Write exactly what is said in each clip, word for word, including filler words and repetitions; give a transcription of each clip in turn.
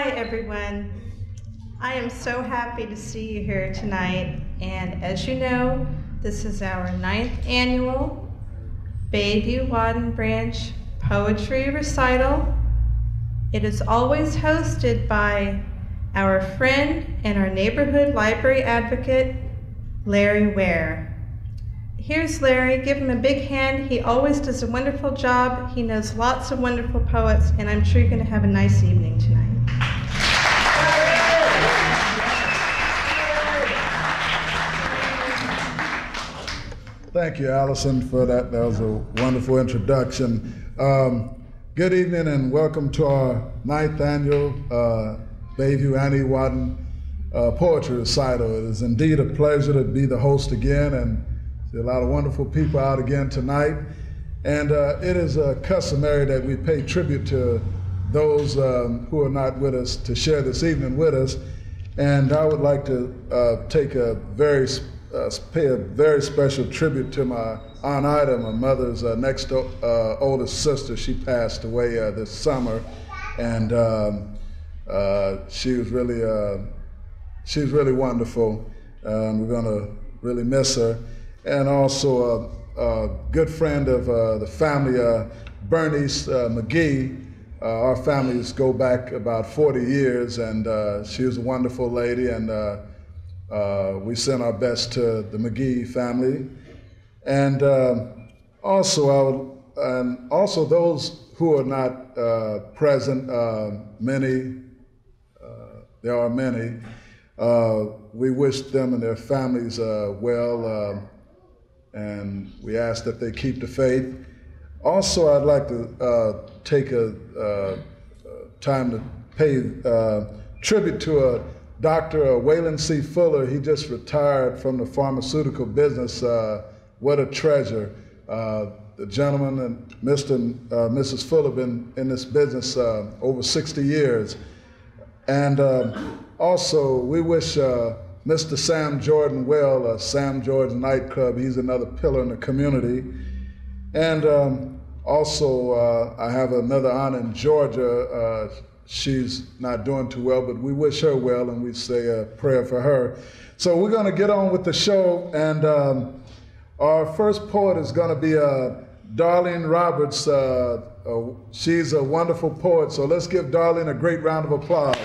Hi, everyone. I am so happy to see you here tonight. And as you know, this is our ninth annual Bayview Waden Branch Poetry Recital. It is always hosted by our friend and our neighborhood library advocate, Larry Ware. Here's Larry. Give him a big hand. He always does a wonderful job. He knows lots of wonderful poets, and I'm sure you're going to have a nice evening tonight. Thank you, Alison, for that. That was a wonderful introduction. Um, good evening and welcome to our ninth annual uh, Bayview Annie Waden uh, Poetry Recital. It is indeed a pleasure to be the host again and see a lot of wonderful people out again tonight. And uh, it is uh, customary that we pay tribute to those um, who are not with us to share this evening with us. And I would like to uh, take a very Uh, pay a very special tribute to my Aunt Ida, my mother's uh, next uh, oldest sister. She passed away uh, this summer, and um, uh, she was really uh, she was really wonderful. Uh, and we're gonna really miss her. And also a, a good friend of uh, the family, uh, Bernice uh, McGee. Uh, our families go back about forty years, and uh, she was a wonderful lady. And uh, Uh, we send our best to the McGee family, and uh, also I would, and also those who are not uh, present. Uh, many, uh, there are many. Uh, we wish them and their families uh, well, uh, and we ask that they keep the faith. Also, I'd like to uh, take a uh, time to pay uh, tribute to a Doctor Uh, Waylon C. Fuller. He just retired from the pharmaceutical business. Uh, what a treasure. Uh, the gentleman and Mister and uh, Missus Fuller have been in this business uh, over sixty years. And uh, also, we wish uh, Mister Sam Jordan well, uh, Sam Jordan's Nightclub. He's another pillar in the community. And um, also, uh, I have another aunt in Georgia. Uh, She's not doing too well, but we wish her well, and we say a prayer for her. So we're going to get on with the show, and um, our first poet is going to be uh, Darlene Roberts. Uh, uh, she's a wonderful poet, so let's give Darlene a great round of applause.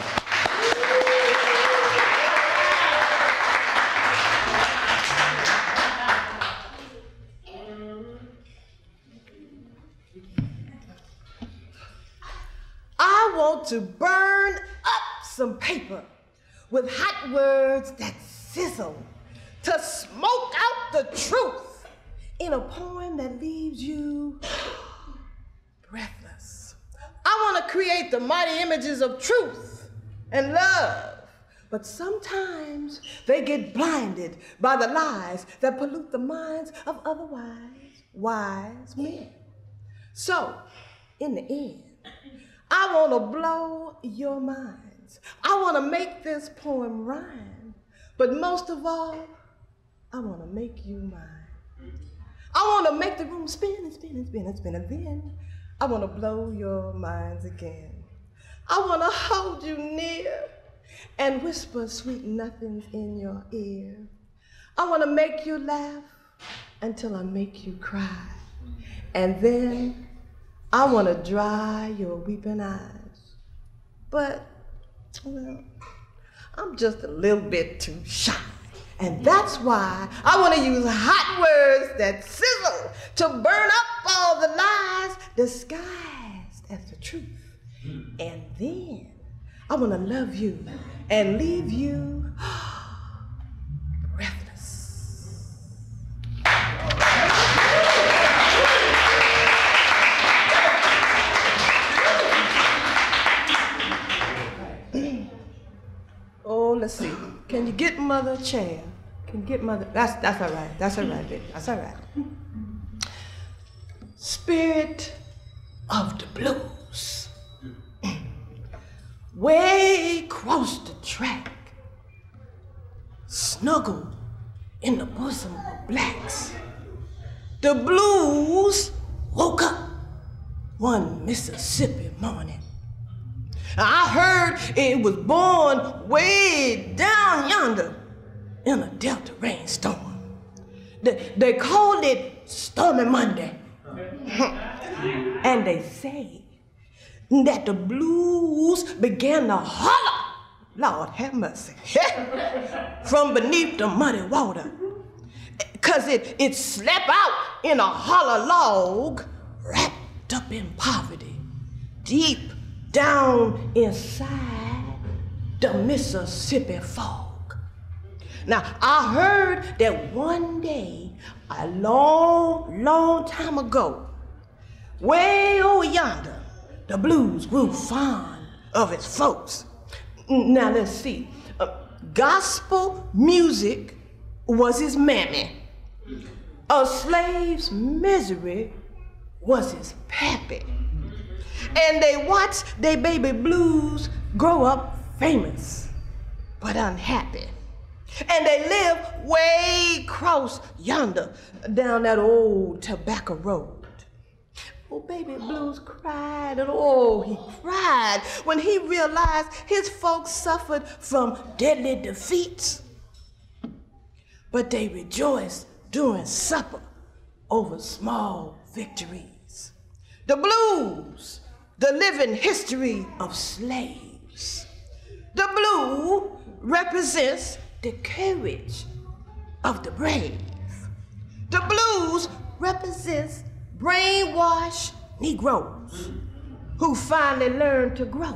To burn up some paper with hot words that sizzle, to smoke out the truth in a poem that leaves you breathless. I want to create the mighty images of truth and love, but sometimes they get blinded by the lies that pollute the minds of otherwise wise men. So, in the end, I want to blow your minds. I want to make this poem rhyme. But most of all, I want to make you mine. I want to make the room spin and spin and spin and spin. And then I want to blow your minds again. I want to hold you near and whisper sweet nothings in your ear. I want to make you laugh until I make you cry. And then I want to dry your weeping eyes, but, well, I'm just a little bit too shy. And that's why I want to use hot words that sizzle to burn up all the lies disguised as the truth. And then I want to love you and leave you breathless. Oh, let's see. Can you get mother a chair? Can you get mother? That's that's all right. That's all right, baby. That's all right. Spirit of the blues. Way across the track, snuggled in the bosom of blacks, the blues woke up one Mississippi morning. I heard it was born way down yonder in a Delta rainstorm. They, they called it Stormy Monday. And they say that the blues began to holler, Lord have mercy, from beneath the muddy water. Cause it, it slept out in a hollow log, wrapped up in poverty, deep down inside the Mississippi fog. Now, I heard that one day, a long, long time ago, way over yonder, the blues grew fond of its folks. Now, let's see. Uh, gospel music was his mammy. A slave's misery was his pappy. And they watched their baby blues grow up famous, but unhappy. And they lived way across yonder, down that old tobacco road. Oh, baby blues cried, and oh, he cried when he realized his folks suffered from deadly defeats. But they rejoiced during supper over small victories. The blues, the living history of slaves. The blue represents the courage of the brave. The blues represents brainwashed Negroes who finally learned to grow.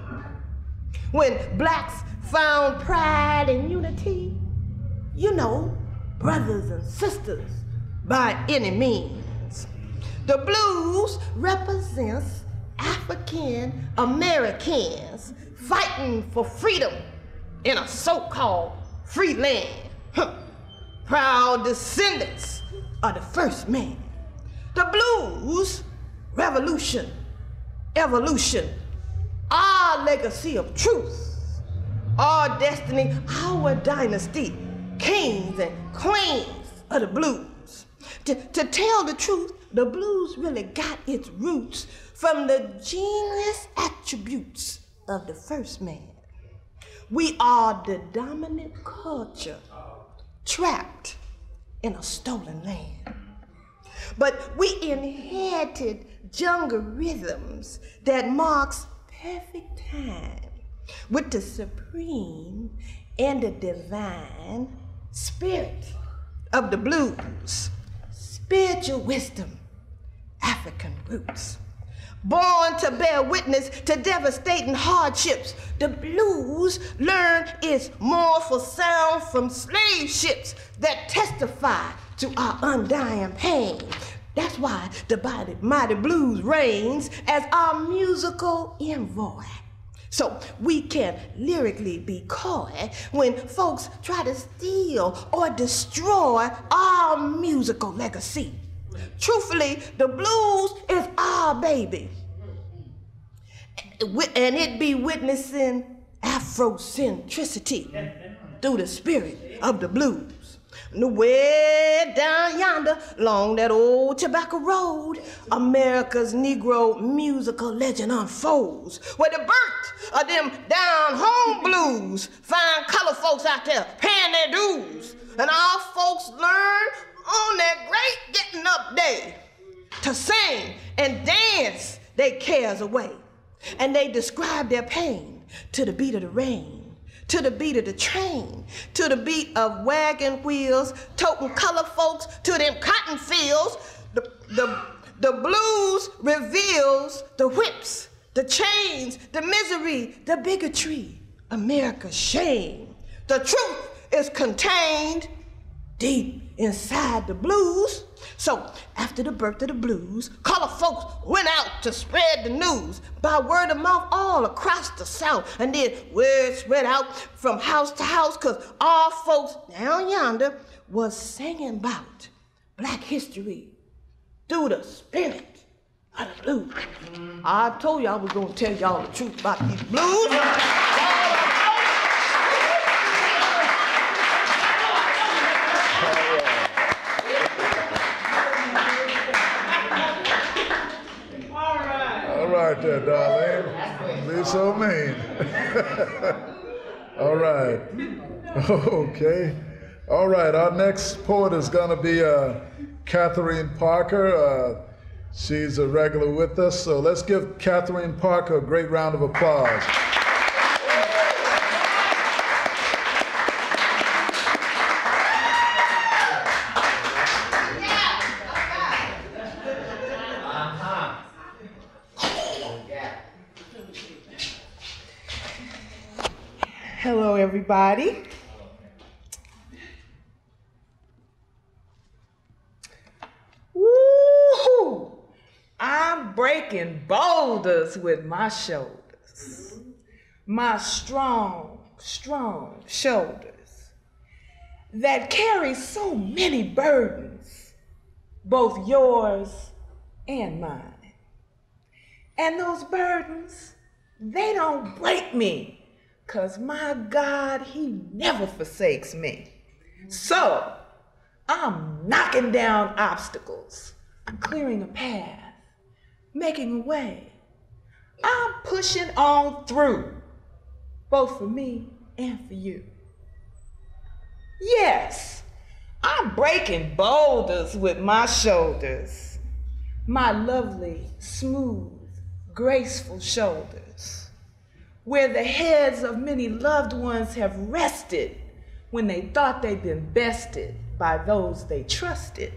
When blacks found pride and unity, you know, brothers and sisters by any means. The blues represents African Americans fighting for freedom in a so-called free land. Huh. Proud descendants of the first man. The blues, revolution, evolution, our legacy of truth, our destiny, our dynasty, kings and queens of the blues. To, to tell the truth, the blues really got its roots from the genius attributes of the first man. We are the dominant culture trapped in a stolen land. But we inherited jungle rhythms that marks perfect time with the supreme and the divine spirit of the blues, spiritual wisdom, African roots. Born to bear witness to devastating hardships, the blues learn its mournful sound from slave ships that testify to our undying pain. That's why the mighty blues reigns as our musical envoy. So we can lyrically be coy when folks try to steal or destroy our musical legacy. Truthfully, the blues is our baby. And it be witnessing Afrocentricity through the spirit of the blues. Way down yonder, along that old tobacco road, America's Negro musical legend unfolds, where the birth of them down home blues find color folks out there paying their dues. And our folks learn on that great getting up day to sing and dance their cares away. And they describe their pain to the beat of the rain, to the beat of the train, to the beat of wagon wheels, toting color folks to them cotton fields. The, the, the blues reveals the whips, the chains, the misery, the bigotry, America's shame. The truth is contained deep inside the blues. So after the birth of the blues, color folks went out to spread the news by word of mouth all across the South. And then word spread out from house to house, because all folks down yonder was singing about black history through the spirit of the blues. I told you I was gonna tell y'all the truth about these blues. All right there, Darlene. You're so mean. All right. Okay. All right. Our next poet is going to be uh, Katherine Parker. Uh, she's a regular with us. So let's give Katherine Parker a great round of applause. Hello, everybody. Woo-hoo! I'm breaking boulders with my shoulders. My strong, strong shoulders that carry so many burdens, both yours and mine. And those burdens, they don't break me. 'Cause my God, he never forsakes me. So I'm knocking down obstacles. I'm clearing a path, making a way. I'm pushing on through, both for me and for you. Yes, I'm breaking boulders with my shoulders, my lovely, smooth, graceful shoulders, where the heads of many loved ones have rested when they thought they'd been bested by those they trusted.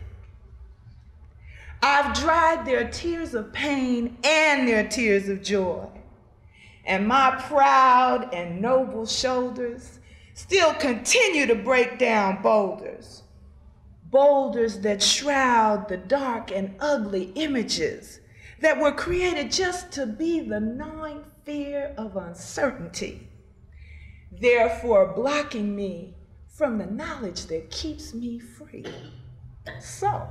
I've dried their tears of pain and their tears of joy, and my proud and noble shoulders still continue to break down boulders, boulders that shroud the dark and ugly images that were created just to be the gnawing fear of uncertainty, therefore blocking me from the knowledge that keeps me free. So,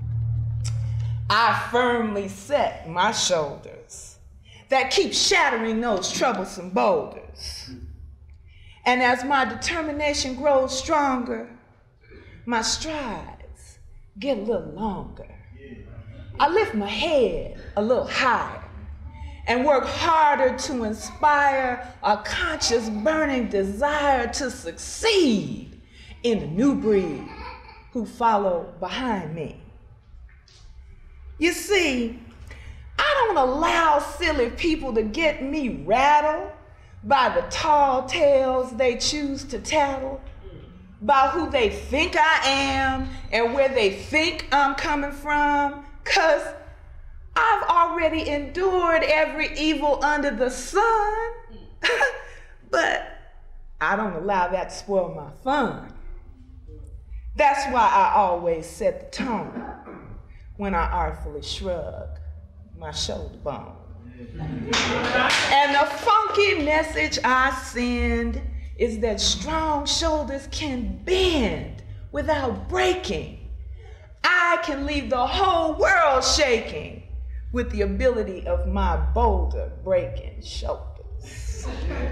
I firmly set my shoulders that keep shattering those troublesome boulders. And as my determination grows stronger, my strides get a little longer. I lift my head a little higher and work harder to inspire a conscious burning desire to succeed in the new breed who follow behind me. You see, I don't allow silly people to get me rattled by the tall tales they choose to tattle, by who they think I am and where they think I'm coming from, 'cause I've already endured every evil under the sun, but I don't allow that to spoil my fun. That's why I always set the tone when I artfully shrug my shoulder bone. And the funky message I send is that strong shoulders can bend without breaking. I can leave the whole world shaking with the ability of my boulder breaking shoulders.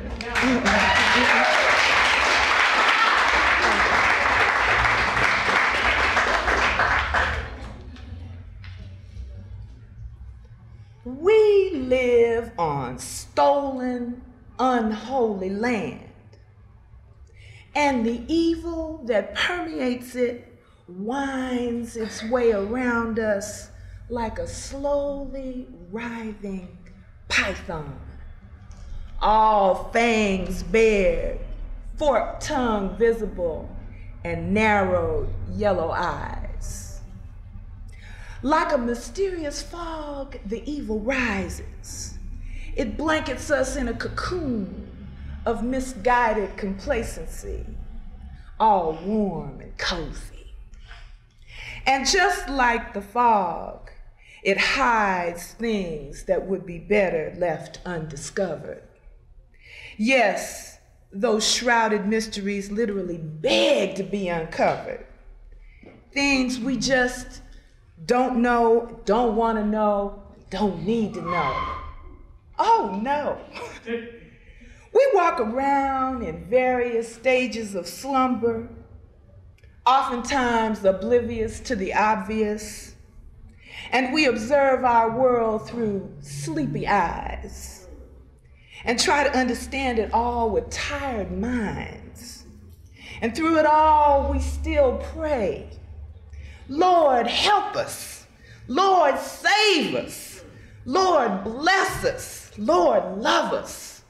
We live on stolen, unholy land, and the evil that permeates it winds its way around us like a slowly writhing python, all fangs bared, forked tongue visible, and narrowed yellow eyes. Like a mysterious fog, the evil rises. It blankets us in a cocoon of misguided complacency, all warm and cozy. And just like the fog, it hides things that would be better left undiscovered. Yes, those shrouded mysteries literally beg to be uncovered. Things we just don't know, don't want to know, don't need to know. Oh no. We walk around in various stages of slumber, oftentimes oblivious to the obvious, and we observe our world through sleepy eyes. and try to understand it all with tired minds. And through it all, we still pray. Lord, help us. Lord, save us. Lord, bless us. Lord, love us.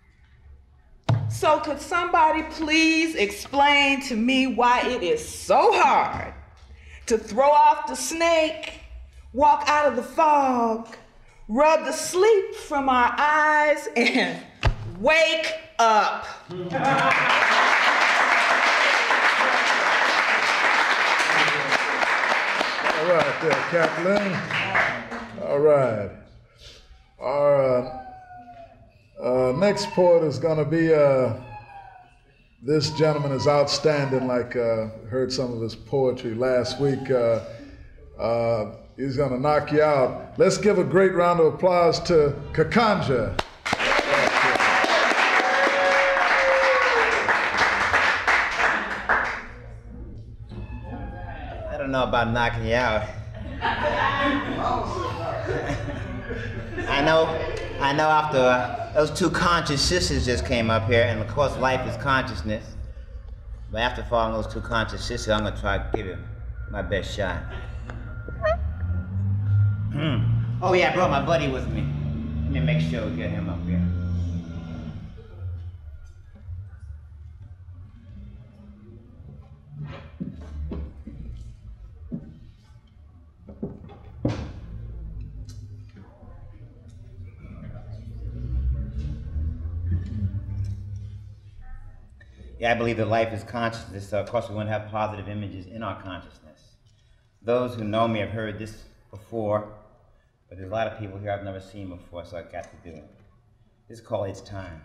So could somebody please explain to me why it is so hard to throw off the snake, walk out of the fog, rub the sleep from our eyes, and wake up? All right there, Kathleen. All right. Our uh, uh, next poet is going to be, uh, this gentleman is outstanding, like uh, heard some of his poetry last week. Uh, uh, he's going to knock you out. Let's give a great round of applause to Cacanja. I don't know about knocking you out. I know, I know after uh, those two conscious sisters just came up here, and of course life is consciousness. But after following those two conscious sisters, I'm gonna try to give you my best shot. Oh yeah, I brought my buddy with me. Let me make sure we get him up here. Yeah, I believe that life is consciousness, so of course we want to have positive images in our consciousness. Those who know me have heard this before, but there's a lot of people here I've never seen before, so I got to do it. This is called It's Time.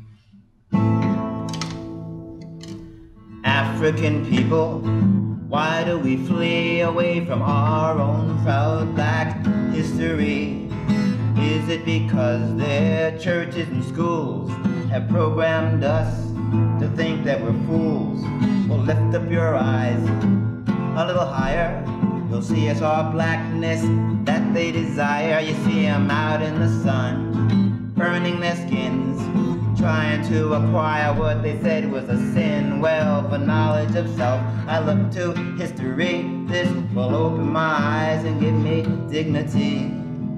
African people, why do we flee away from our own proud black history? Is it because their churches and schools have programmed us to think that we're fools? Well, lift up your eyes a little higher. You'll see it's our blackness that they desire. You see them out in the sun, burning their skins, trying to acquire what they said was a sin. Well, for knowledge of self, I look to history. This will open my eyes and give me dignity.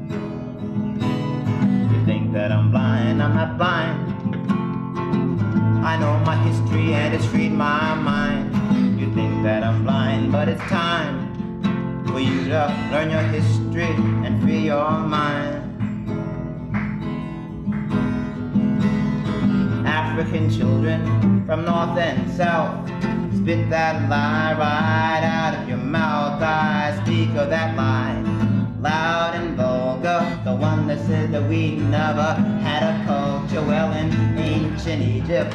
You think that I'm blind? I'm not blind. I know my history and it's freed my mind. You think that I'm blind, but it's time for you to learn your history and free your mind. African children from north and south, spit that lie right out of your mouth. I speak of that lie, loud and vulgar, the one that said that we never had a culture. Well, in ancient Egypt,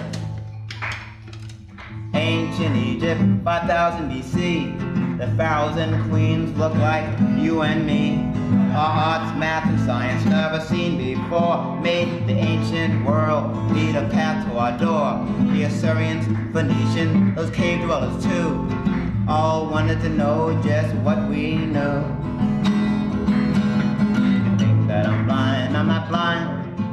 ancient Egypt, five thousand B C, the pharaohs and queens look like you and me. Our arts, math, and science never seen before made the ancient world lead a path to our door. The Assyrians, Phoenicians, those cave dwellers too, all wanted to know just what we know. You think that I'm blind? I'm not blind.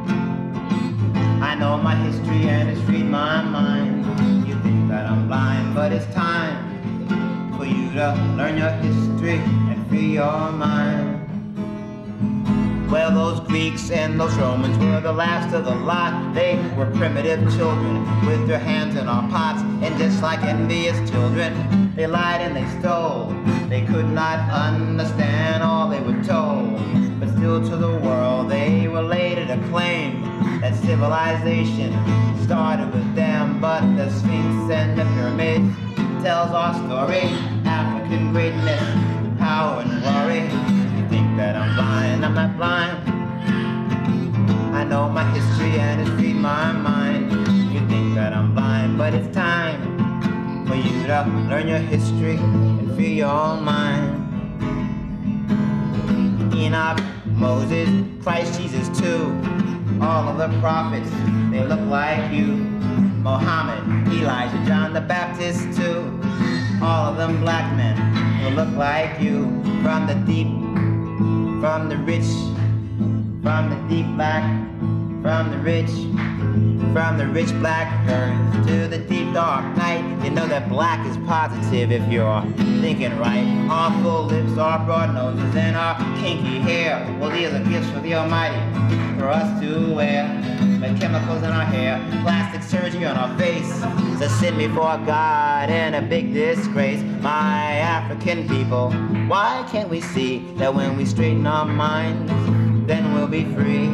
I know my history and it's freed my mind. You think that I'm blind, but it's time for you to learn your history and free your mind. Well, those Greeks and those Romans were the last of the lot. They were primitive children with their hands in our pots, and just like envious children, they lied and they stole. They could not understand all they were told, but still to the world they related a claim that civilization started with them. But the Sphinx and the pyramids tells our story, African greatness, power and glory. You think that I'm blind? I'm not blind. I know my history and it's freed my mind. You think that I'm blind, but it's time for you to learn your history and free your mind. Enoch, Moses, Christ Jesus too, all of the prophets, they look like you. Mohammed, Elijah, John the Baptist too, all of them black men who look like you. From the deep, from the rich, from the deep black From the rich, from the rich black earth to the deep dark night. You know that black is positive if you're thinking right. Our full lips, our broad noses, and our kinky hair. Well, these are gifts from the Almighty for us to wear. With chemicals in our hair, plastic surgery on our face. So sin before God in a big disgrace. My African people, why can't we see that when we straighten our minds, then we'll be free?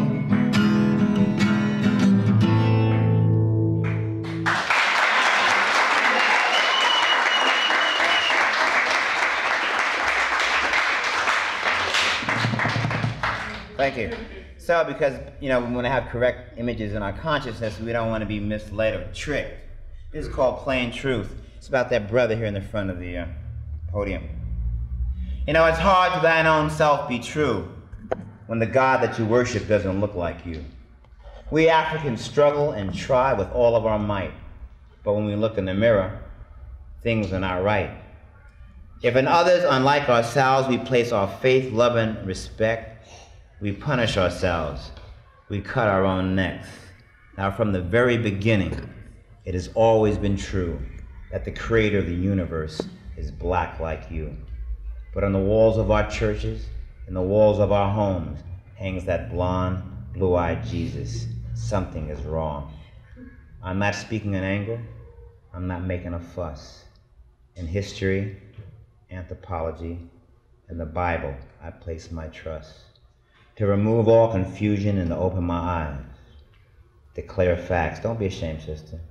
Thank you. So, because, you know, we want to have correct images in our consciousness, we don't want to be misled or tricked. This is called Plain Truth. It's about that brother here in the front of the uh, podium. You know, it's hard to thine own self be true when the God that you worship doesn't look like you. We Africans struggle and try with all of our might, but when we look in the mirror, things are not right. If in others, unlike ourselves, we place our faith, love, and respect, we punish ourselves. We cut our own necks. Now, from the very beginning, it has always been true that the creator of the universe is black like you. But on the walls of our churches, in the walls of our homes, hangs that blonde, blue-eyed Jesus. Something is wrong. I'm not speaking in anger. I'm not making a fuss. In history, anthropology, and the Bible, I place my trust. To remove all confusion and to open my eyes. Declare facts. Don't be ashamed, sister.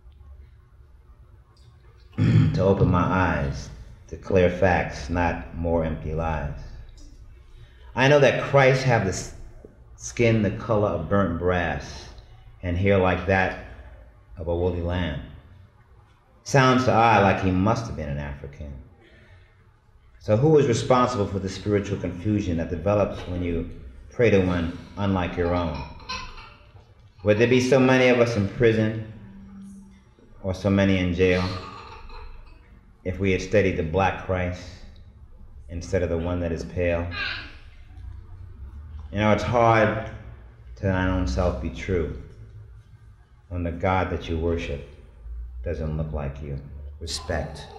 To open my eyes. Declare facts, not more empty lies. I know that Christ have the skin the color of burnt brass and hair like that of a woolly lamb. Sounds to I like he must have been an African. So who is responsible for the spiritual confusion that develops when you pray to one unlike your own? Would there be so many of us in prison or so many in jail if we had studied the black Christ instead of the one that is pale? You know, it's hard to thine own self be true when the God that you worship doesn't look like you. Respect.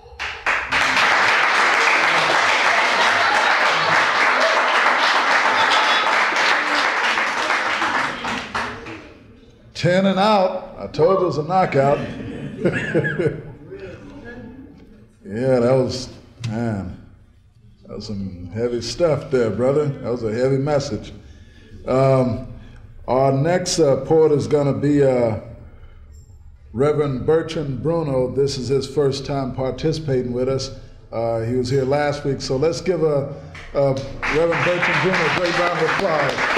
Ten and out. I told you it was a knockout. Yeah, that was, man, that was some heavy stuff there, brother. That was a heavy message. Um, our next uh, poet is going to be uh, Reverend Bertron Bruno. This is his first time participating with us. Uh, he was here last week, so let's give a, a Reverend Bertron Bruno a great round of applause.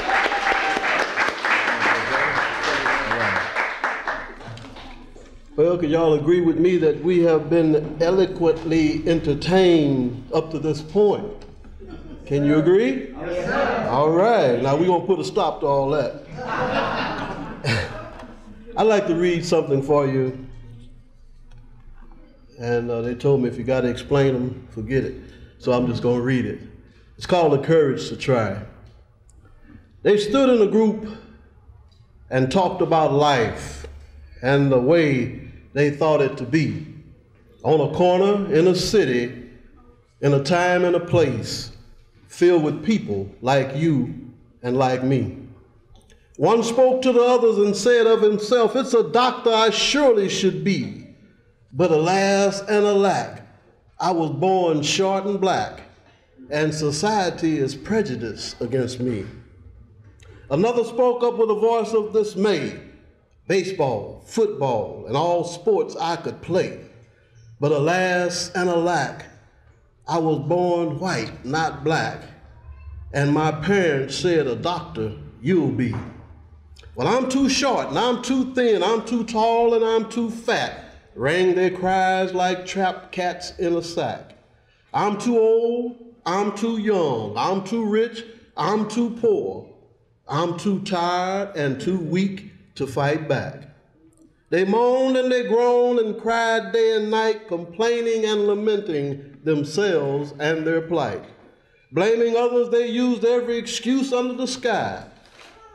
Well, can y'all agree with me that we have been eloquently entertained up to this point? Can you agree? Yes, sir. All right, now we're gonna put a stop to all that. I'd like to read something for you. And uh, they told me if you gotta explain them, forget it. So I'm just gonna read it. It's called The Courage to Try. They stood in a group and talked about life and the way they thought it to be. On a corner in a city, in a time and a place, filled with people like you and like me. One spoke to the others and said of himself, "It's a doctor I surely should be. But alas and alack, I was born short and black, and society is prejudiced against me." Another spoke up with a voice of dismay. "Baseball, football, and all sports I could play. But alas and alack, I was born white, not black. And my parents said, 'A doctor you'll be.' Well, I'm too short, and I'm too thin, I'm too tall, and I'm too fat," rang their cries like trapped cats in a sack. "I'm too old, I'm too young, I'm too rich, I'm too poor. I'm too tired and too weak to fight back." They moaned and they groaned and cried day and night, complaining and lamenting themselves and their plight. Blaming others, they used every excuse under the sky.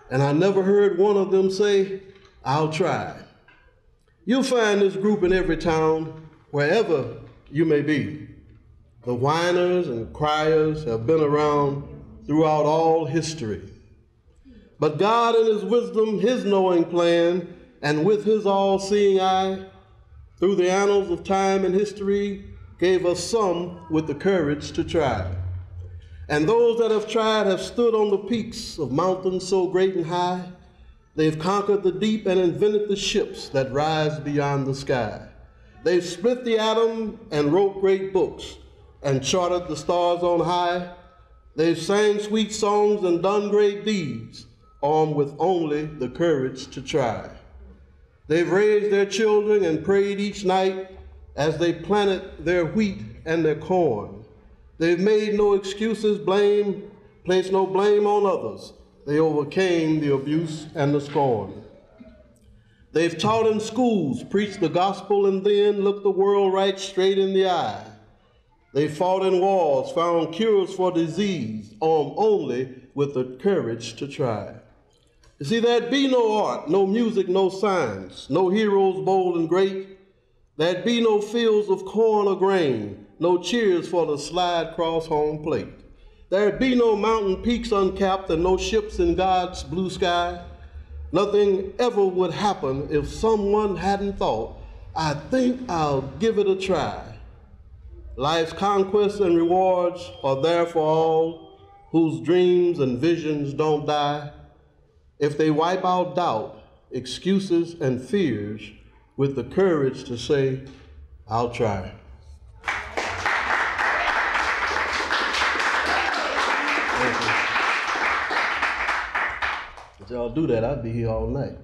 and I never heard one of them say, "I'll try." You'll find this group in every town, wherever you may be. The whiners and criers have been around throughout all history. But God in his wisdom, his knowing plan, and with his all-seeing eye, through the annals of time and history, gave us some with the courage to try. And those that have tried have stood on the peaks of mountains so great and high. They've conquered the deep and invented the ships that rise beyond the sky. They've split the atom and wrote great books and charted the stars on high. They've sang sweet songs and done great deeds, armed with only the courage to try. They've raised their children and prayed each night as they planted their wheat and their corn. They've made no excuses, blame, placed no blame on others. They overcame the abuse and the scorn. They've taught in schools, preached the gospel, and then looked the world right straight in the eye. They fought in wars, found cures for disease, armed only with the courage to try. You see, there'd be no art, no music, no science, no heroes bold and great. There'd be no fields of corn or grain, no cheers for the slide across home plate. There'd be no mountain peaks uncapped and no ships in God's blue sky. Nothing ever would happen if someone hadn't thought, "I think I'll give it a try." Life's conquests and rewards are there for all whose dreams and visions don't die. If they wipe out doubt, excuses, and fears with the courage to say, "I'll try." If y'all do that, I'd be here all night.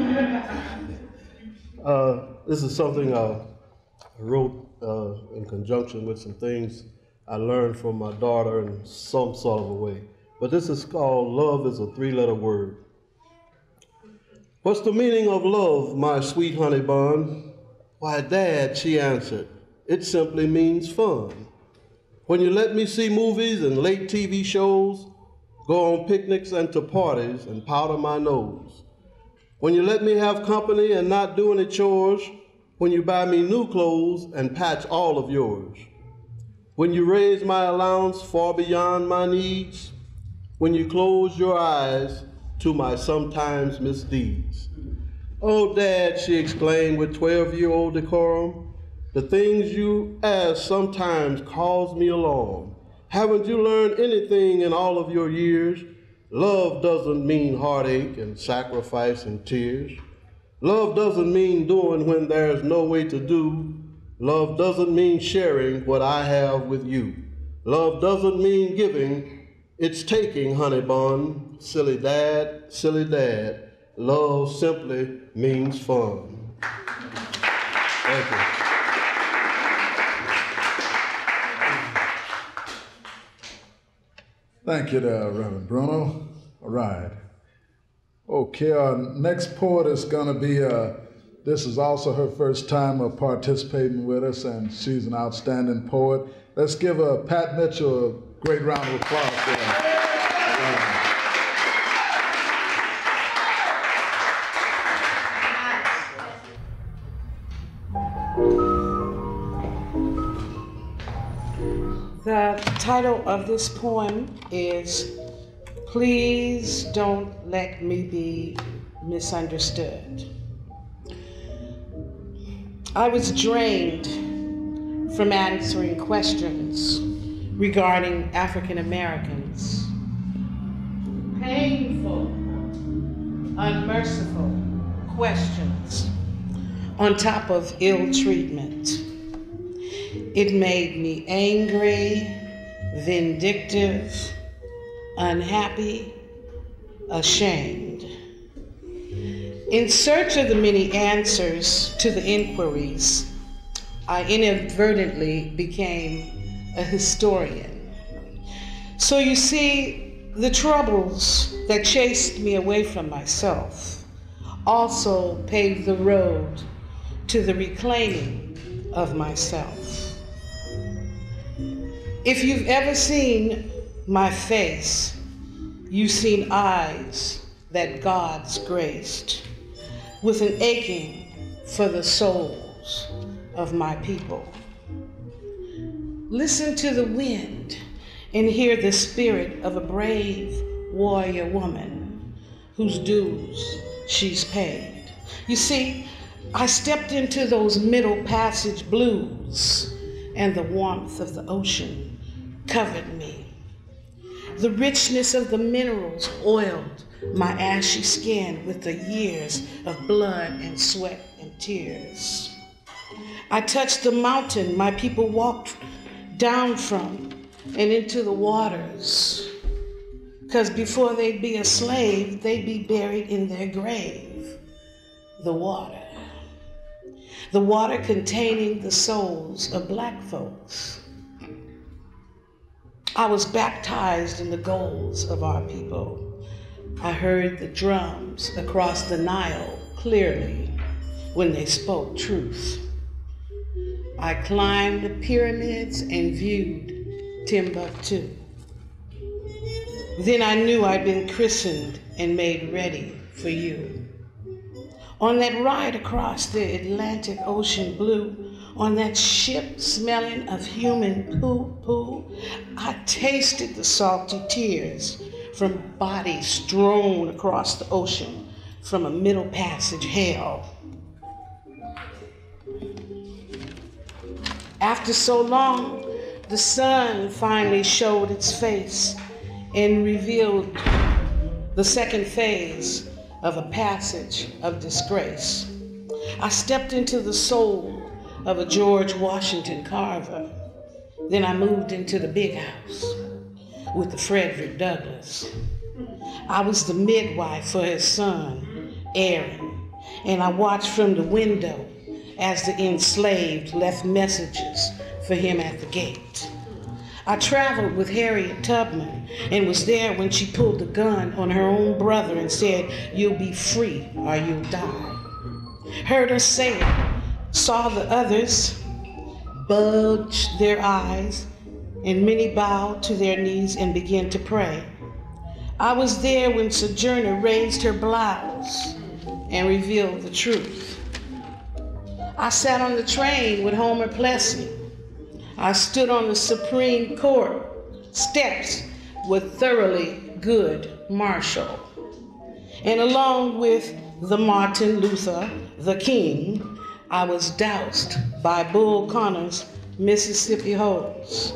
uh, this is something uh, I wrote uh, in conjunction with some things I learned from my daughter in some sort of a way. But this is called Love is a Three-Letter Word. What's the meaning of love, my sweet honey bun? Why, Dad, she answered, it simply means fun. When you let me see movies and late T V shows, go on picnics and to parties and powder my nose. When you let me have company and not do any chores, when you buy me new clothes and patch all of yours. When you raise my allowance far beyond my needs, when you close your eyes to my sometimes misdeeds. Oh, Dad, she exclaimed with twelve-year-old decorum, the things you ask sometimes cause me alarm. Haven't you learned anything in all of your years? Love doesn't mean heartache and sacrifice and tears. Love doesn't mean doing when there's no way to do. Love doesn't mean sharing what I have with you. Love doesn't mean giving, it's taking, honey bun. Silly dad, silly dad. Love simply means fun. Thank you. Thank you there, Reverend Bruno. All right. Okay, our next poet is going to be, uh, this is also her first time of participating with us, and she's an outstanding poet. Let's give uh, Pat Mitchell a great round of applause for her. The title of this poem is Please Don't Let Me Be Misunderstood. I was drained from answering questions regarding African Americans. Painful, unmerciful questions on top of ill treatment. It made me angry, vindictive, unhappy, ashamed. In search of the many answers to the inquiries, I inadvertently became a historian. So you see, the troubles that chased me away from myself also paved the road to the reclaiming of myself. If you've ever seen my face, you've seen eyes that God's graced, with an aching for the souls of my people. Listen to the wind and hear the spirit of a brave warrior woman whose dues she's paid. You see, I stepped into those middle passage blues and the warmth of the ocean covered me. The richness of the minerals oiled my ashy skin with the years of blood and sweat and tears. I touched the mountain my people walked down from and into the waters, because before they'd be a slave, they'd be buried in their grave, the water. The water containing the souls of black folks. I was baptized in the goals of our people. I heard the drums across the Nile clearly when they spoke truth. I climbed the pyramids and viewed Timbuktu. Then I knew I'd been christened and made ready for you. On that ride across the Atlantic Ocean blue, on that ship smelling of human poo-poo, I tasted the salty tears from bodies strewn across the ocean from a middle passage hell. After so long, the sun finally showed its face and revealed the second phase of a passage of disgrace. I stepped into the soul of a George Washington carver. Then I moved into the big house with the Frederick Douglass. I was the midwife for his son, Aaron, and I watched from the window as the enslaved left messages for him at the gate. I traveled with Harriet Tubman and was there when she pulled the gun on her own brother and said, "You'll be free or you'll die." Heard her say it, saw the others bulge their eyes, and many bowed to their knees and began to pray. I was there when Sojourner raised her blouse and revealed the truth. I sat on the train with Homer Plessy. I stood on the Supreme Court steps with thoroughly good Marshall. And along with the Martin Luther, the King, I was doused by Bull Connor's Mississippi Holes.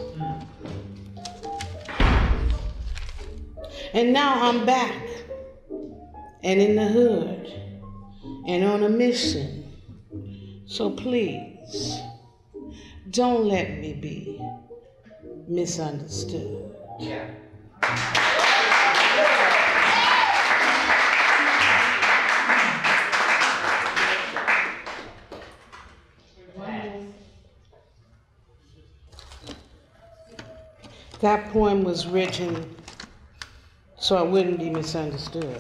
And now I'm back and in the hood and on a mission. So please, don't let me be misunderstood. Yeah. That poem was written so I wouldn't be misunderstood.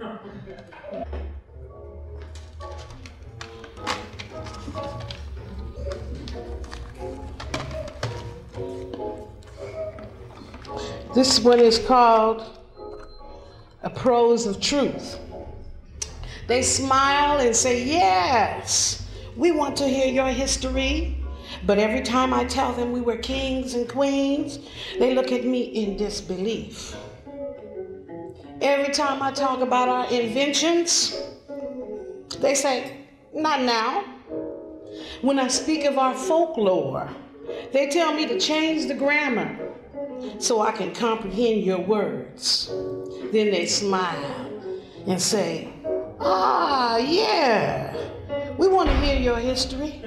This one is called A Prose of Truth. They smile and say, yes, we want to hear your history. But every time I tell them we were kings and queens, they look at me in disbelief. Every time I talk about our inventions, they say, not now. When I speak of our folklore, they tell me to change the grammar so I can comprehend your words. Then they smile and say, ah, yeah, we want to hear your history.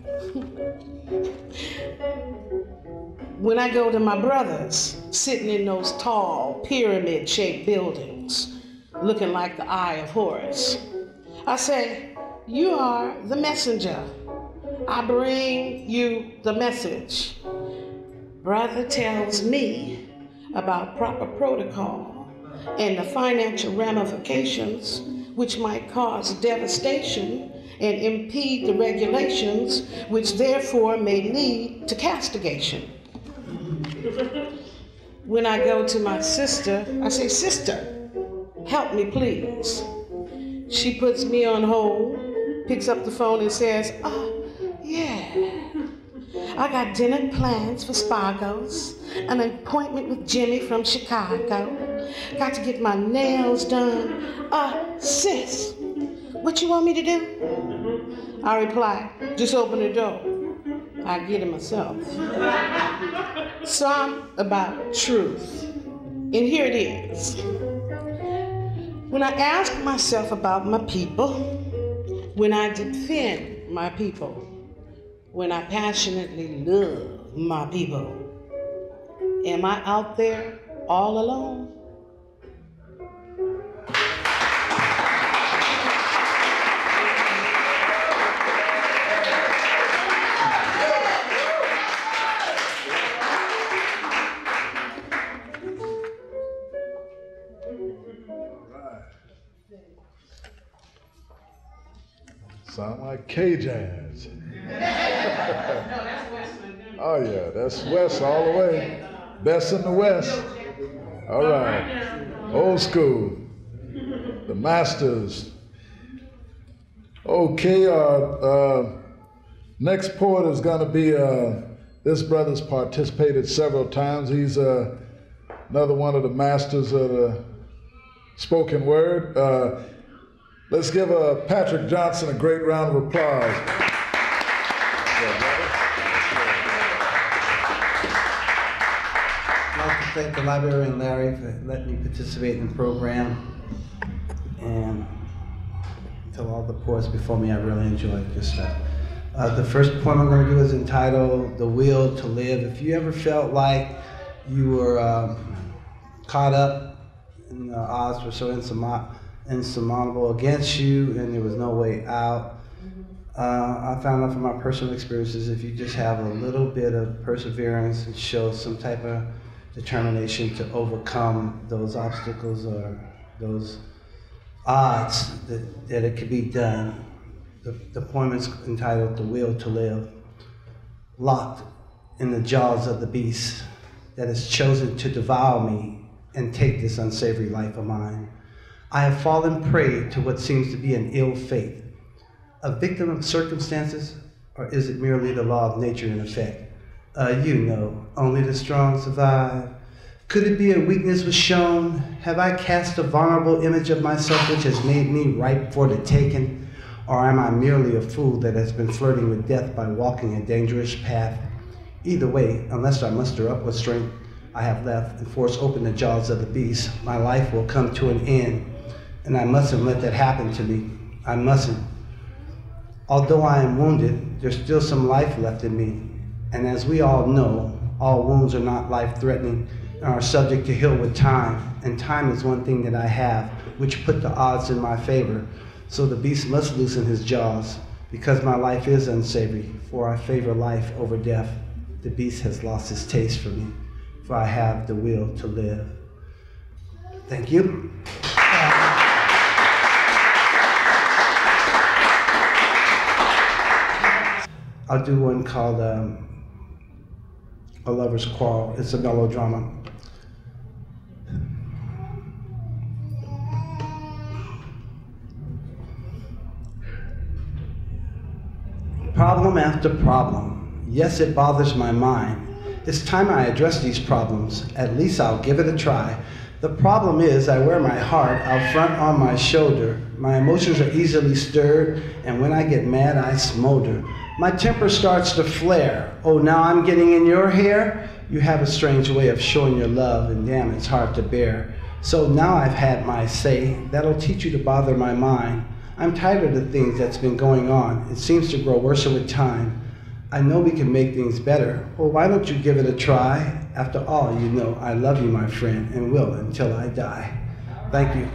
When I go to my brothers, sitting in those tall, pyramid-shaped buildings, looking like the Eye of Horus, I say, you are the messenger. I bring you the message. Brother tells me about proper protocol and the financial ramifications which might cause devastation and impede the regulations, which therefore may lead to castigation. When I go to my sister, I say, sister, help me, please. She puts me on hold, picks up the phone and says, oh, yeah. I got dinner plans for Spargos, an appointment with Jimmy from Chicago. Got to get my nails done. Uh, sis, what you want me to do? I reply, just open the door. I get it myself. So I'm about truth. And here it is. When I ask myself about my people, when I defend my people, when I passionately love my people, am I out there all alone? Sound like K-Jazz. Oh yeah, that's West all the way. Best in the West. All right. Old school. The Masters. Okay, uh, uh, next poet is gonna be, uh, this brother's participated several times. He's uh, another one of the masters of the spoken word. Uh, let's give uh, Patrick Johnson a great round of applause. I'd like to thank the librarian Larry for letting me participate in the program, and to all the poets before me, I really enjoyed this stuff. Uh, the first poem I'm going to do is entitled "The Will to Live." If you ever felt like you were um, caught up and the odds were so insurmountable, insurmountable against you and there was no way out, uh, I found out from my personal experiences, if you just have a little bit of perseverance and show some type of determination to overcome those obstacles or those odds, that, that it could be done. The, the poem is entitled "The Will to Live." Locked in the jaws of the beast that has chosen to devour me and take this unsavory life of mine, I have fallen prey to what seems to be an ill fate. A victim of circumstances, or is it merely the law of nature in effect? Uh, you know, only the strong survive. Could it be a weakness was shown? Have I cast a vulnerable image of myself which has made me ripe for the taking? Or am I merely a fool that has been flirting with death by walking a dangerous path? Either way, unless I muster up what strength I have left and force open the jaws of the beast, my life will come to an end. And I mustn't let that happen to me. I mustn't. Although I am wounded, there's still some life left in me. And as we all know, all wounds are not life-threatening and are subject to heal with time. And time is one thing that I have, which put the odds in my favor. So the beast must loosen his jaws, because my life is unsavory, for I favor life over death. The beast has lost his taste for me, for I have the will to live. Thank you. I'll do one called um, A Lover's Quarrel. It's a melodrama. Problem after problem. Yes, it bothers my mind. It's time I address these problems. At least I'll give it a try. The problem is I wear my heart out front on my shoulder. My emotions are easily stirred, and when I get mad, I smolder. My temper starts to flare. Oh, now I'm getting in your hair? You have a strange way of showing your love, and damn, it's hard to bear. So now I've had my say. That'll teach you to bother my mind. I'm tired of the things that's been going on. It seems to grow worse with time. I know we can make things better. Well, why don't you give it a try? After all, you know I love you, my friend, and will until I die. Thank you.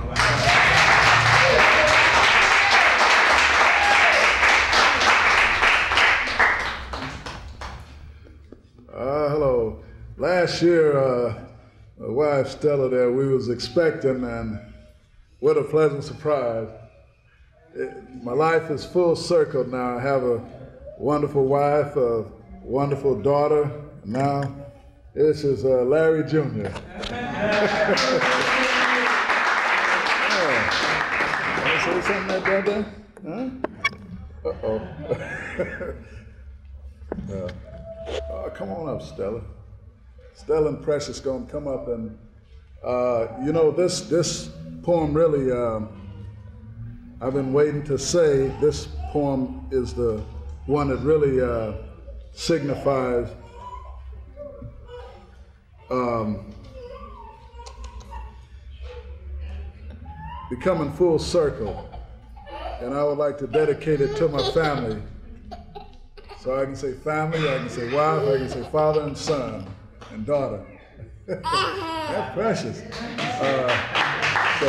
Uh, hello. Last year, uh, my wife Stella there, we was expecting, and what a pleasant surprise. It, my life is full circle now. I have a wonderful wife, a wonderful daughter. Now, this is uh, Larry Junior say something like that there? Huh? Uh-oh. uh, uh, come on up, Stella. Stella and Precious gonna come up and, uh, you know, this this poem really, uh, I've been waiting to say, this poem is the one that really uh, signifies um, becoming full circle. And I would like to dedicate it to my family. So I can say family, I can say wife, I can say father and son and daughter. That's precious. Uh, so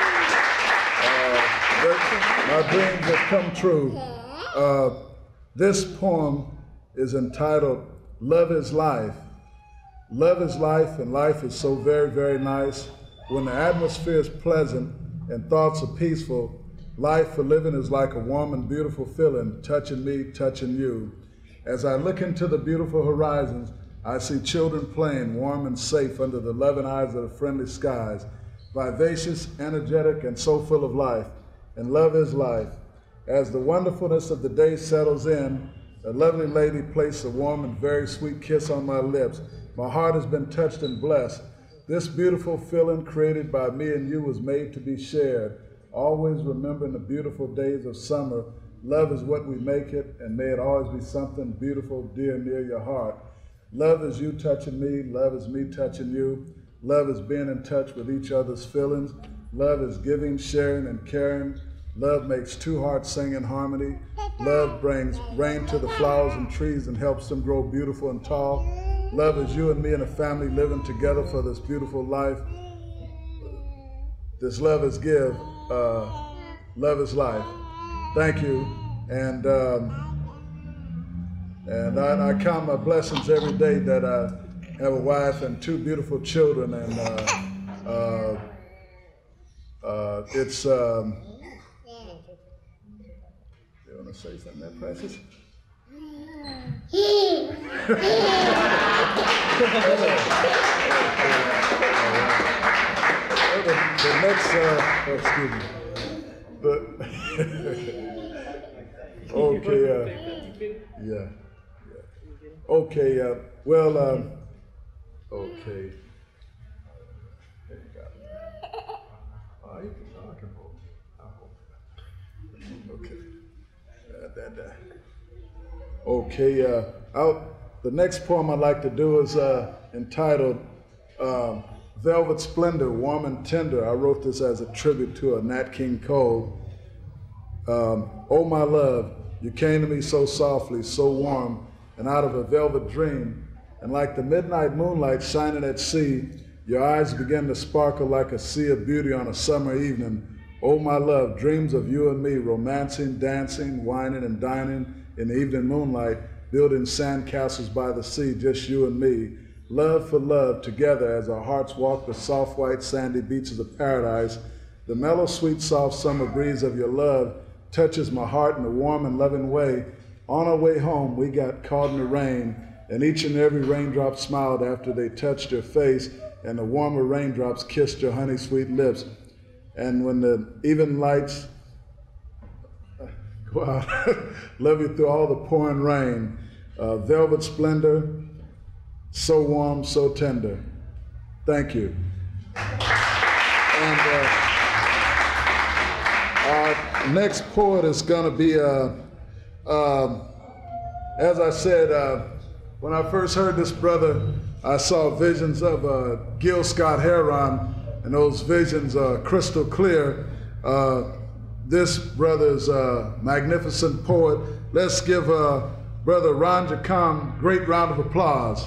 uh, my dreams have come true. Uh, this poem is entitled Love is Life. Love is life, and life is so very, very nice. When the atmosphere is pleasant and thoughts are peaceful, life for living is like a warm and beautiful feeling, touching me, touching you. As I look into the beautiful horizons, I see children playing warm and safe under the loving eyes of the friendly skies, vivacious, energetic, and so full of life. And love is life. As the wonderfulness of the day settles in, a lovely lady placed a warm and very sweet kiss on my lips. My heart has been touched and blessed. This beautiful feeling created by me and you was made to be shared. Always remembering the beautiful days of summer. Love is what we make it, and may it always be something beautiful, dear, near your heart. Love is you touching me. Love is me touching you. Love is being in touch with each other's feelings. Love is giving, sharing, and caring. Love makes two hearts sing in harmony. Love brings rain to the flowers and trees and helps them grow beautiful and tall. Love is you and me and a family living together for this beautiful life. This love is give. Uh, love is life. Thank you. And um, and I, I count my blessings every day that I have a wife and two beautiful children. And uh, uh, uh, it's. Um, you want to say something there, Precious? the, the next, uh, oh, excuse me. The okay, uh, yeah, yeah. Okay, uh, well, um, okay. There you go. Oh, you can talk about it. Okay. Uh, that, that. Okay, uh, out, the next poem I'd like to do is uh, entitled um, Velvet Splendor, Warm and Tender. I wrote this as a tribute to a Nat King Cole. Um, oh my love, you came to me so softly, so warm, and out of a velvet dream. And like the midnight moonlight shining at sea, your eyes began to sparkle like a sea of beauty on a summer evening. Oh my love, dreams of you and me, romancing, dancing, wining and dining in the evening moonlight, building sand castles by the sea, just you and me. Love for love, together as our hearts walk the soft white sandy beaches of paradise. The mellow, sweet, soft summer breeze of your love touches my heart in a warm and loving way. On our way home, we got caught in the rain, and each and every raindrop smiled after they touched your face, and the warmer raindrops kissed your honey sweet lips. And when the even lights go out, love you through all the pouring rain. Uh, velvet splendor, so warm, so tender. Thank you. And uh, our next poet is going to be, uh, uh, as I said, uh, when I first heard this brother, I saw visions of uh, Gil Scott-Heron, and those visions are crystal clear. Uh, this brother's a magnificent poet. Let's give uh, Brother Rahn Jakam a great round of applause.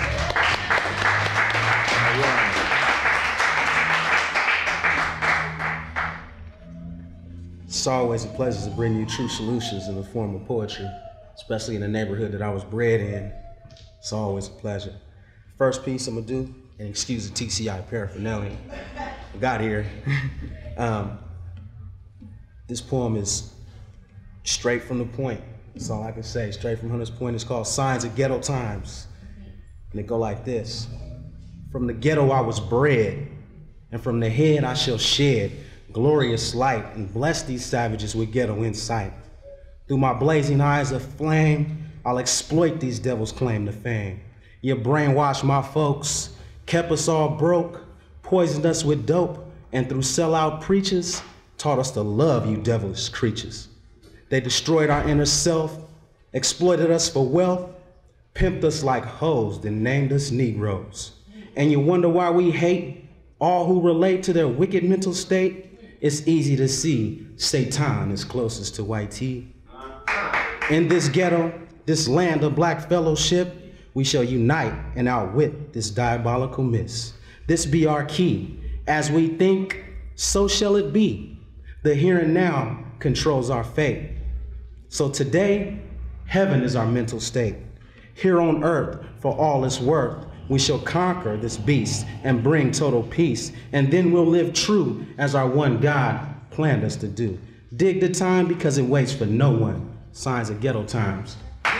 It's always a pleasure to bring you true solutions in the form of poetry, especially in the neighborhood that I was bred in. It's always a pleasure. First piece I'm gonna do, and excuse the T C I paraphernalia I got here. um, this poem is straight from the point. That's all I can say, straight from Hunter's Point. It's called Signs of Ghetto Times. And it go like this. From the ghetto I was bred, and from the head I shall shed glorious light and bless these savages with ghetto insight. Through my blazing eyes of flame, I'll exploit these devils' claim to fame. You brainwashed my folks, kept us all broke, poisoned us with dope, and through sellout preachers, taught us to love you devilish creatures. They destroyed our inner self, exploited us for wealth, pimped us like hoes, then named us Negroes. And you wonder why we hate all who relate to their wicked mental state? It's easy to see Satan is closest to white tea. In this ghetto, this land of black fellowship, we shall unite and outwit this diabolical miss. This be our key. As we think, so shall it be. The here and now controls our fate. So today, heaven is our mental state. Here on earth, for all its worth, we shall conquer this beast and bring total peace. And then we'll live true as our one God planned us to do. Dig the time because it waits for no one. Signs of ghetto times.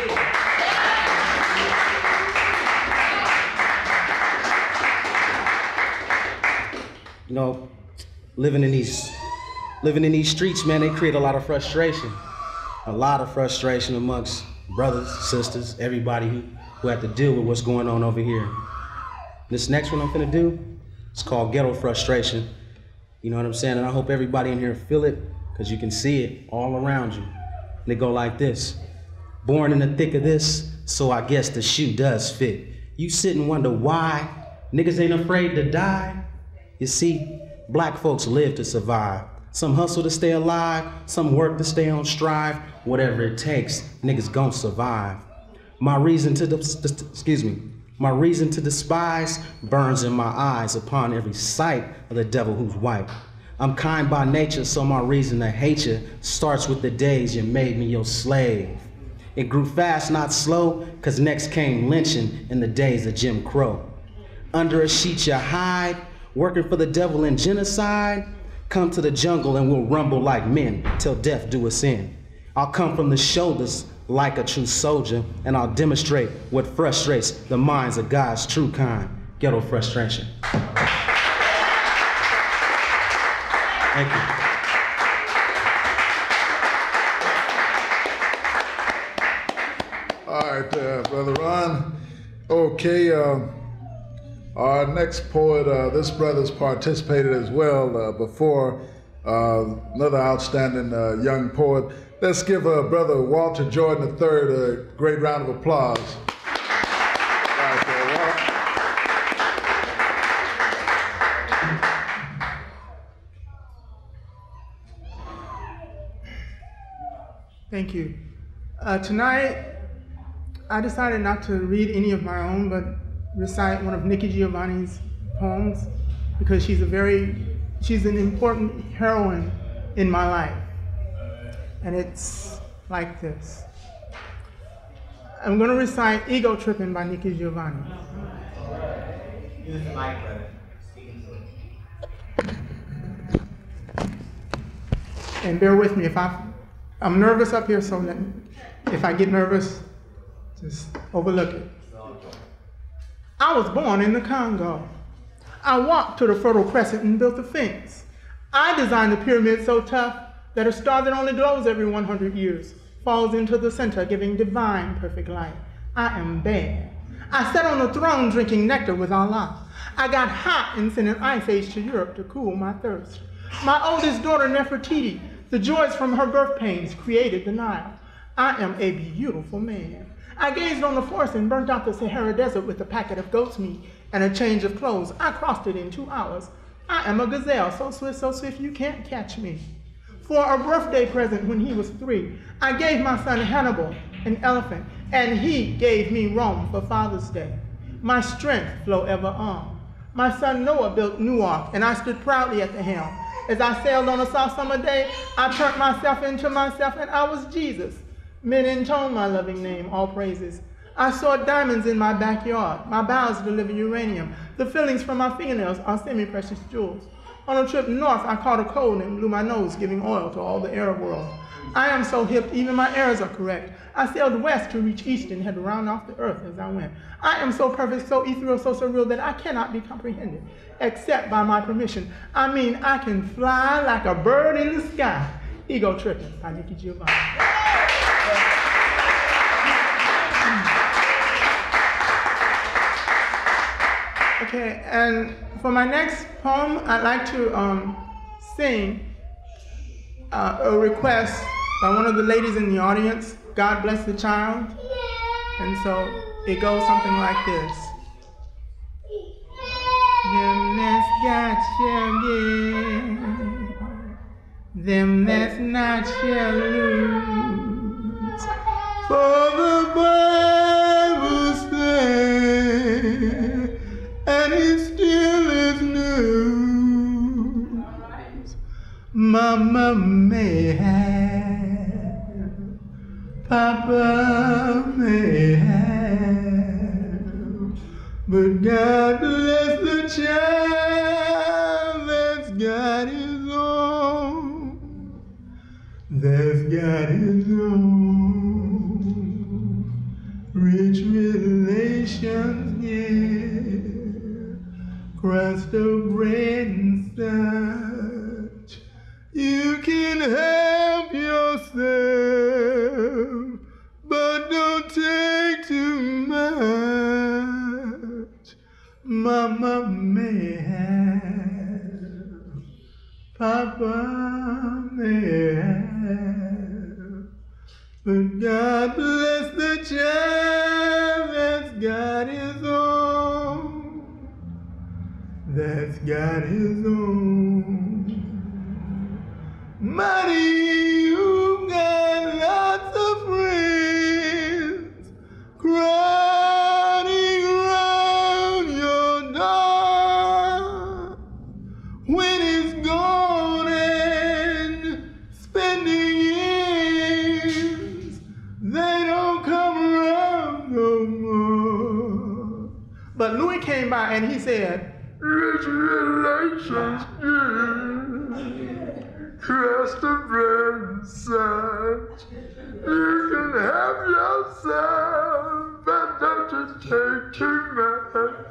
You know, living in these living in these streets, man, they create a lot of frustration. A lot of frustration amongst brothers, sisters, everybody who, who have to deal with what's going on over here. This next one I'm finna do, it's called Ghetto Frustration. You know what I'm saying? And I hope everybody in here feel it, because you can see it all around you. And they go like this. Born in the thick of this, so I guess the shoe does fit. You sit and wonder why niggas ain't afraid to die. You see, black folks live to survive. Some hustle to stay alive, some work to stay on strive. Whatever it takes, niggas gon' survive. My reason to, excuse me, my reason to despise burns in my eyes upon every sight of the devil who's white. I'm kind by nature, so my reason to hate you starts with the days you made me your slave. It grew fast, not slow, cause next came lynching in the days of Jim Crow. Under a sheet you hide, working for the devil in genocide. Come to the jungle and we'll rumble like men till death do us in. I'll come from the shoulders like a true soldier, and I'll demonstrate what frustrates the minds of God's true kind. Ghetto frustration. Thank you. All right, uh, Brother Rahn. Okay, uh, our next poet, uh, this brother's participated as well uh, before, uh, another outstanding uh, young poet. Let's give uh, Brother Walter Jordan the third a great round of applause. Right there, Walt. Thank you. Uh, tonight, I decided not to read any of my own, but recite one of Nikki Giovanni's poems, because she's a very, she's an important heroine in my life. And it's like this. I'm gonna recite Ego Tripping by Nikki Giovanni. Use the mic, brother. And bear with me if I, I'm nervous up here, so that if I get nervous, just overlook it. I was born in the Congo. I walked to the Fertile Crescent and built a fence. I designed the pyramid so tough that a star that only glows every one hundred years falls into the center, giving divine perfect light. I am bad. I sat on the throne drinking nectar with Allah. I got hot and sent an ice age to Europe to cool my thirst. My oldest daughter, Nefertiti, the joys from her birth pains created the Nile. I am a beautiful man. I gazed on the forest and burnt out the Sahara Desert with a packet of goat's meat and a change of clothes. I crossed it in two hours. I am a gazelle, so swift, so swift you can't catch me. For a birthday present when he was three, I gave my son Hannibal an elephant, and he gave me Rome for Father's Day. My strength flow ever on. My son Noah built Newark, and I stood proudly at the helm. As I sailed on a soft summer day, I turned myself into myself, and I was Jesus. Men intone my loving name, all praises. I saw diamonds in my backyard. My bowels deliver uranium. The fillings from my fingernails are semi-precious jewels. On a trip north, I caught a cold and blew my nose giving oil to all the Arab world. I am so hip, even my errors are correct. I sailed west to reach east and had round off the earth as I went. I am so perfect, so ethereal, so surreal that I cannot be comprehended, except by my permission. I mean, I can fly like a bird in the sky. Ego Tripping by Nikki Giovanni. Okay, and for my next poem, I'd like to um, sing uh, a request by one of the ladies in the audience. God bless the child. And so it goes something like this. Them that's got shall get, them that's not shall lose. For the Bible says, and it still is news. Mama may have, Papa may have, but God bless the child that's got his own, that's got his own. Rich relations give, crust of bread and such. You can help yourself, but don't take too much. Mama may have, Papa may have, but God bless the child that's got his own, that's got his own. Money, you got lots of friends crowding around your door. When it's gone and spending years, they don't come around no more. But Louis came by and he said, rich relations, yeah. Crust of bread and such. You can have yourself, but don't you take too much.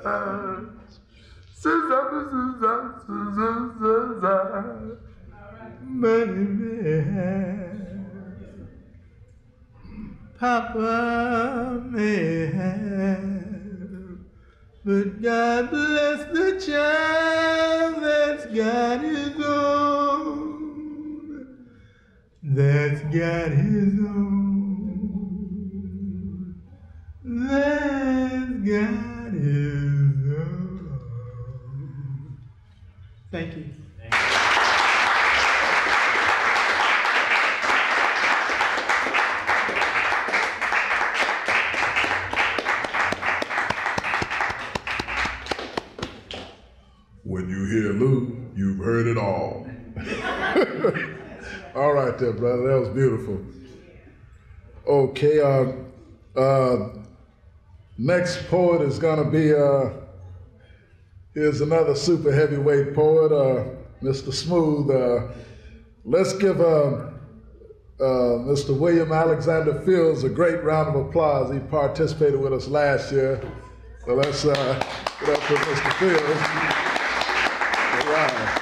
Scissor, scissor, scissor, scissor. Money may have, Papa may have, but God bless the child that's got his own, that's got his own, that's got his own. Thank you. When you hear Lou, you've heard it all. All right there, brother, that was beautiful. Okay, uh, uh, next poet is gonna be, uh, here's another super heavyweight poet, uh, Mister Smooth. Uh, let's give uh, uh, Mister William Alexander Fields a great round of applause. He participated with us last year. So let's uh, get up for Mister Fields. All right.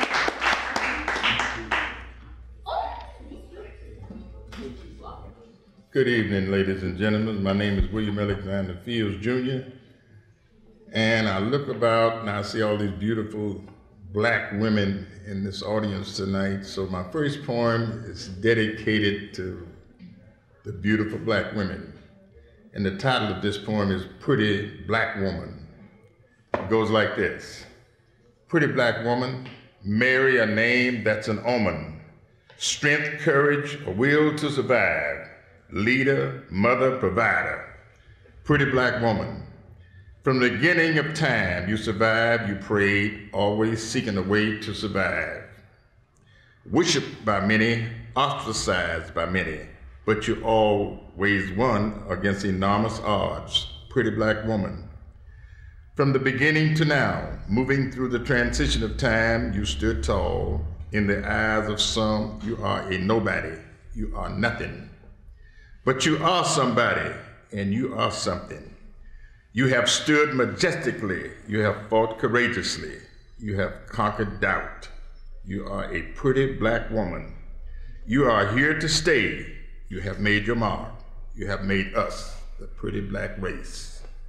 Good evening, ladies and gentlemen. My name is William Alexander Fields, Junior And I look about and I see all these beautiful black women in this audience tonight. So my first poem is dedicated to the beautiful black women. And the title of this poem is Pretty Black Woman. It goes like this. Pretty black woman, marry a name that's an omen. Strength, courage, a will to survive. Leader, mother, provider. Pretty black woman. From the beginning of time, you survived, you prayed, always seeking a way to survive. Worshipped by many, ostracized by many, but you always won against enormous odds. Pretty black woman. From the beginning to now, moving through the transition of time, you stood tall. In the eyes of some, you are a nobody. You are nothing. But you are somebody, and you are something. You have stood majestically. You have fought courageously. You have conquered doubt. You are a pretty black woman. You are here to stay. You have made your mark. You have made us the pretty black race.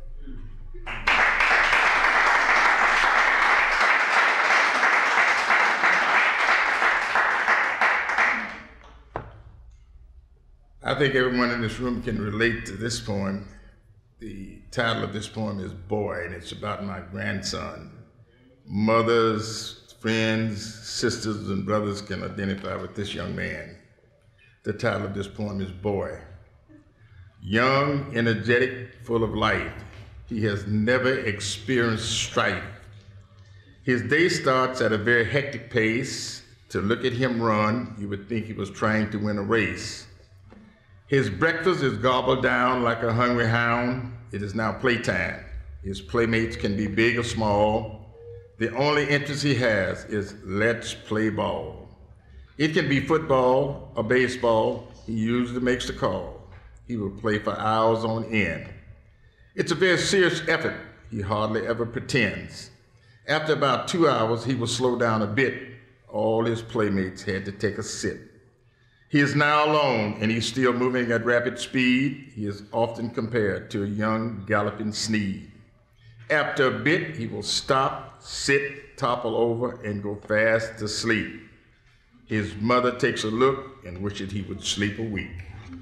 I think everyone in this room can relate to this poem. The title of this poem is Boy, and it's about my grandson. Mothers, friends, sisters, and brothers can identify with this young man. The title of this poem is Boy. Young, energetic, full of life, he has never experienced strife. His day starts at a very hectic pace. To look at him run, you would think he was trying to win a race. His breakfast is gobbled down like a hungry hound. It is now playtime. His playmates can be big or small. The only interest he has is let's play ball. It can be football or baseball. He usually makes the call. He will play for hours on end. It's a very serious effort. He hardly ever pretends. After about two hours, he will slow down a bit. All his playmates had to take a sip. He is now alone, and he's still moving at rapid speed. He is often compared to a young galloping Sneed. After a bit, he will stop, sit, topple over, and go fast to sleep. His mother takes a look and wishes he would sleep a week.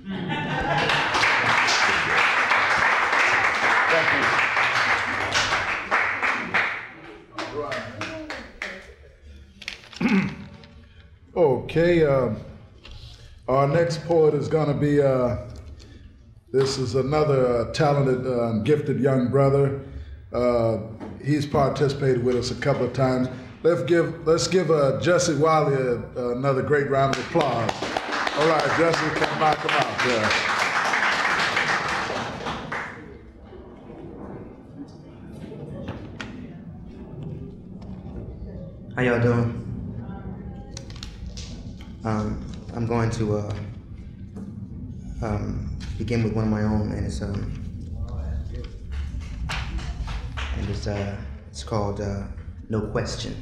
Thank you. Okay. Um, Our next poet is going to be, uh, this is another uh, talented uh, and gifted young brother. Uh, he's participated with us a couple of times. Let's give, let's give uh, Jessie Whiley a, uh, another great round of applause. All right, Jessie, come out, come out. Yeah. How y'all doing? Um, I'm going to uh, um, begin with one of my own, and it's um, and it's uh, it's called uh, No Question.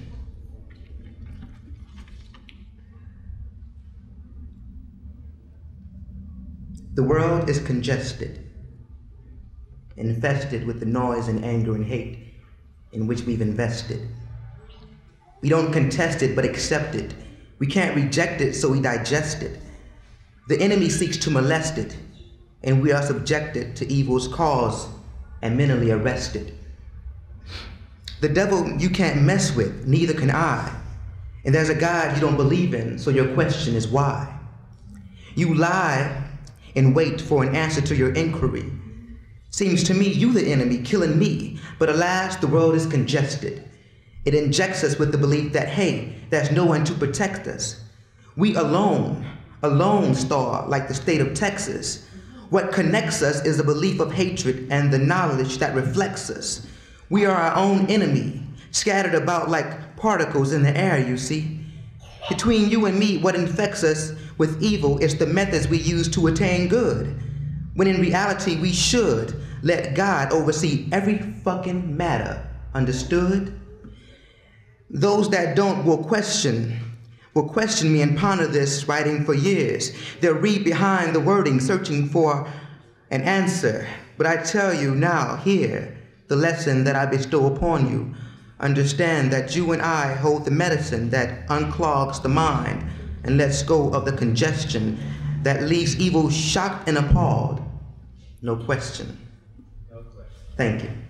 The world is congested, infested with the noise and anger and hate in which we've invested. We don't contest it, but accept it. We can't reject it, so we digest it. The enemy seeks to molest it, and we are subjected to evil's cause and mentally arrested. The devil you can't mess with, neither can I. And there's a God you don't believe in, so your question is why. You lie and wait for an answer to your inquiry. Seems to me you the enemy, killing me, but alas, the world is congested. It injects us with the belief that, hey, there's no one to protect us. We alone, a lone star like the state of Texas. What connects us is a belief of hatred and the knowledge that reflects us. We are our own enemy, scattered about like particles in the air, you see. Between you and me, what infects us with evil is the methods we use to attain good, when in reality we should let God oversee every fucking matter, understood? Those that don't will question, will question me and ponder this writing for years. They'll read behind the wording, searching for an answer. But I tell you now, here, the lesson that I bestow upon you. Understand that you and I hold the medicine that unclogs the mind and lets go of the congestion that leaves evil shocked and appalled. No question. No question. Thank you.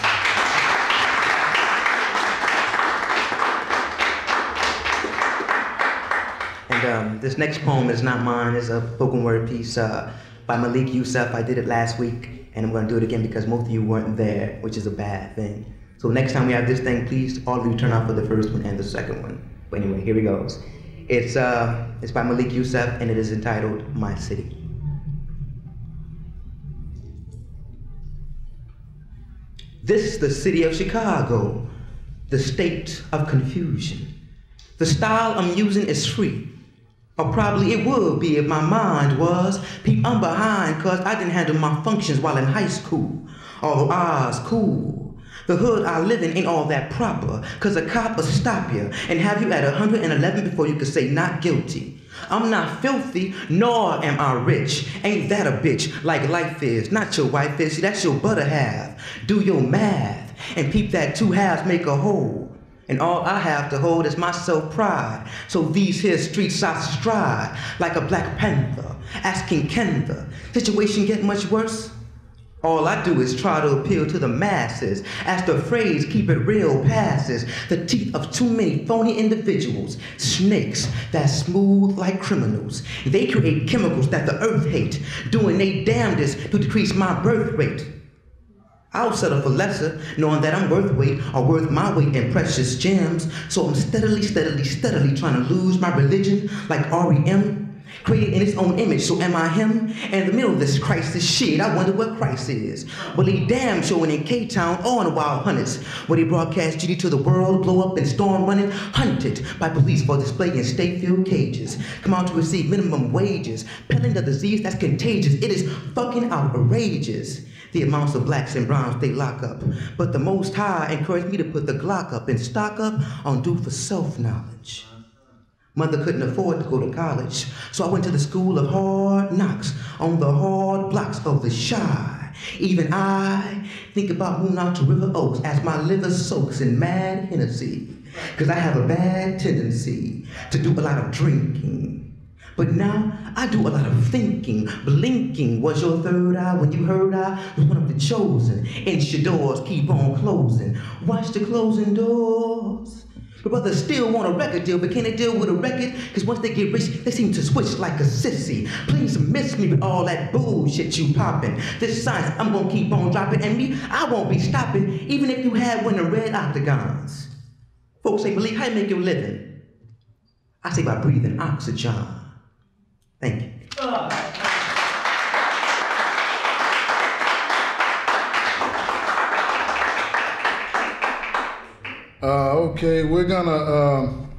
And um, this next poem is not mine. It's a spoken word piece uh, by Malik Yusuf. I did it last week, and I'm going to do it again because most of you weren't there, which is a bad thing. So next time we have this thing, please, all of you turn out for the first one and the second one. But anyway, here he goes. It's, uh, it's by Malik Yusuf, and it is entitled My City. This the city of Chicago, the state of confusion. The style I'm using is free, or probably it would be if my mind was. Peep, I'm behind cause I didn't handle my functions while in high school, although I's cool. The hood I live in ain't all that proper, cause a cop will stop you and have you at one hundred eleven before you can say not guilty. I'm not filthy, nor am I rich. Ain't that a bitch like life is, not your wife is. See, that's your butter half. Do your math, and peep that two halves make a whole. And all I have to hold is my self-pride. So these here streets I stride like a Black Panther, asking can the situation get much worse? All I do is try to appeal to the masses, as the phrase keep it real passes the teeth of too many phony individuals, snakes that smooth like criminals. They create chemicals that the earth hate, doing they damnedest to decrease my birth rate. I'll settle for lesser, knowing that I'm worth weight or worth my weight in precious gems. So I'm steadily, steadily, steadily trying to lose my religion like R E M. Created in its own image, so am I him? And in the middle of this crisis, shit, I wonder what Christ is. Well, he damn showing in K-Town or in the Wild Hunters, where they broadcast G D to the world, blow up and storm running, hunted by police for display in state-filled cages. Come out to receive minimum wages, peddling the disease that's contagious. It is fucking outrageous, the amounts of blacks and browns they lock up. But the Most High encouraged me to put the Glock up and stock up on due for self-knowledge. Mother couldn't afford to go to college, so I went to the school of hard knocks on the hard blocks of the shy. Even I think about moving out to River Oaks as my liver soaks in mad Hennessy, cause I have a bad tendency to do a lot of drinking. But now I do a lot of thinking. Blinking was your third eye when you heard I was one of the chosen. Inch your doors, keep on closing. Watch the closing doors. But brothers still want a record deal, but can they deal with a record? Cause once they get rich, they seem to switch like a sissy. Please miss me with all that bullshit you popping. This science, I'm gonna keep on dropping, and me, I won't be stopping, even if you had one of the red octagons. Folks say, Malik, how you make your living? I say by breathing oxygen. Thank you. Uh. Uh, okay, we're gonna um,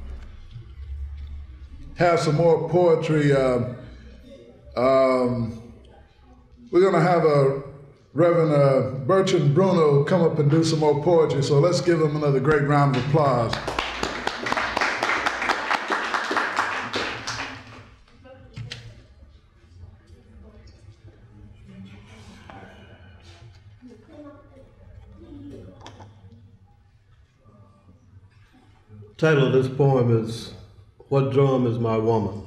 have some more poetry. Uh, um, we're gonna have a Reverend uh, Bertron Bruno come up and do some more poetry. So let's give him another great round of applause. The title of this poem is, What Drum is My Woman?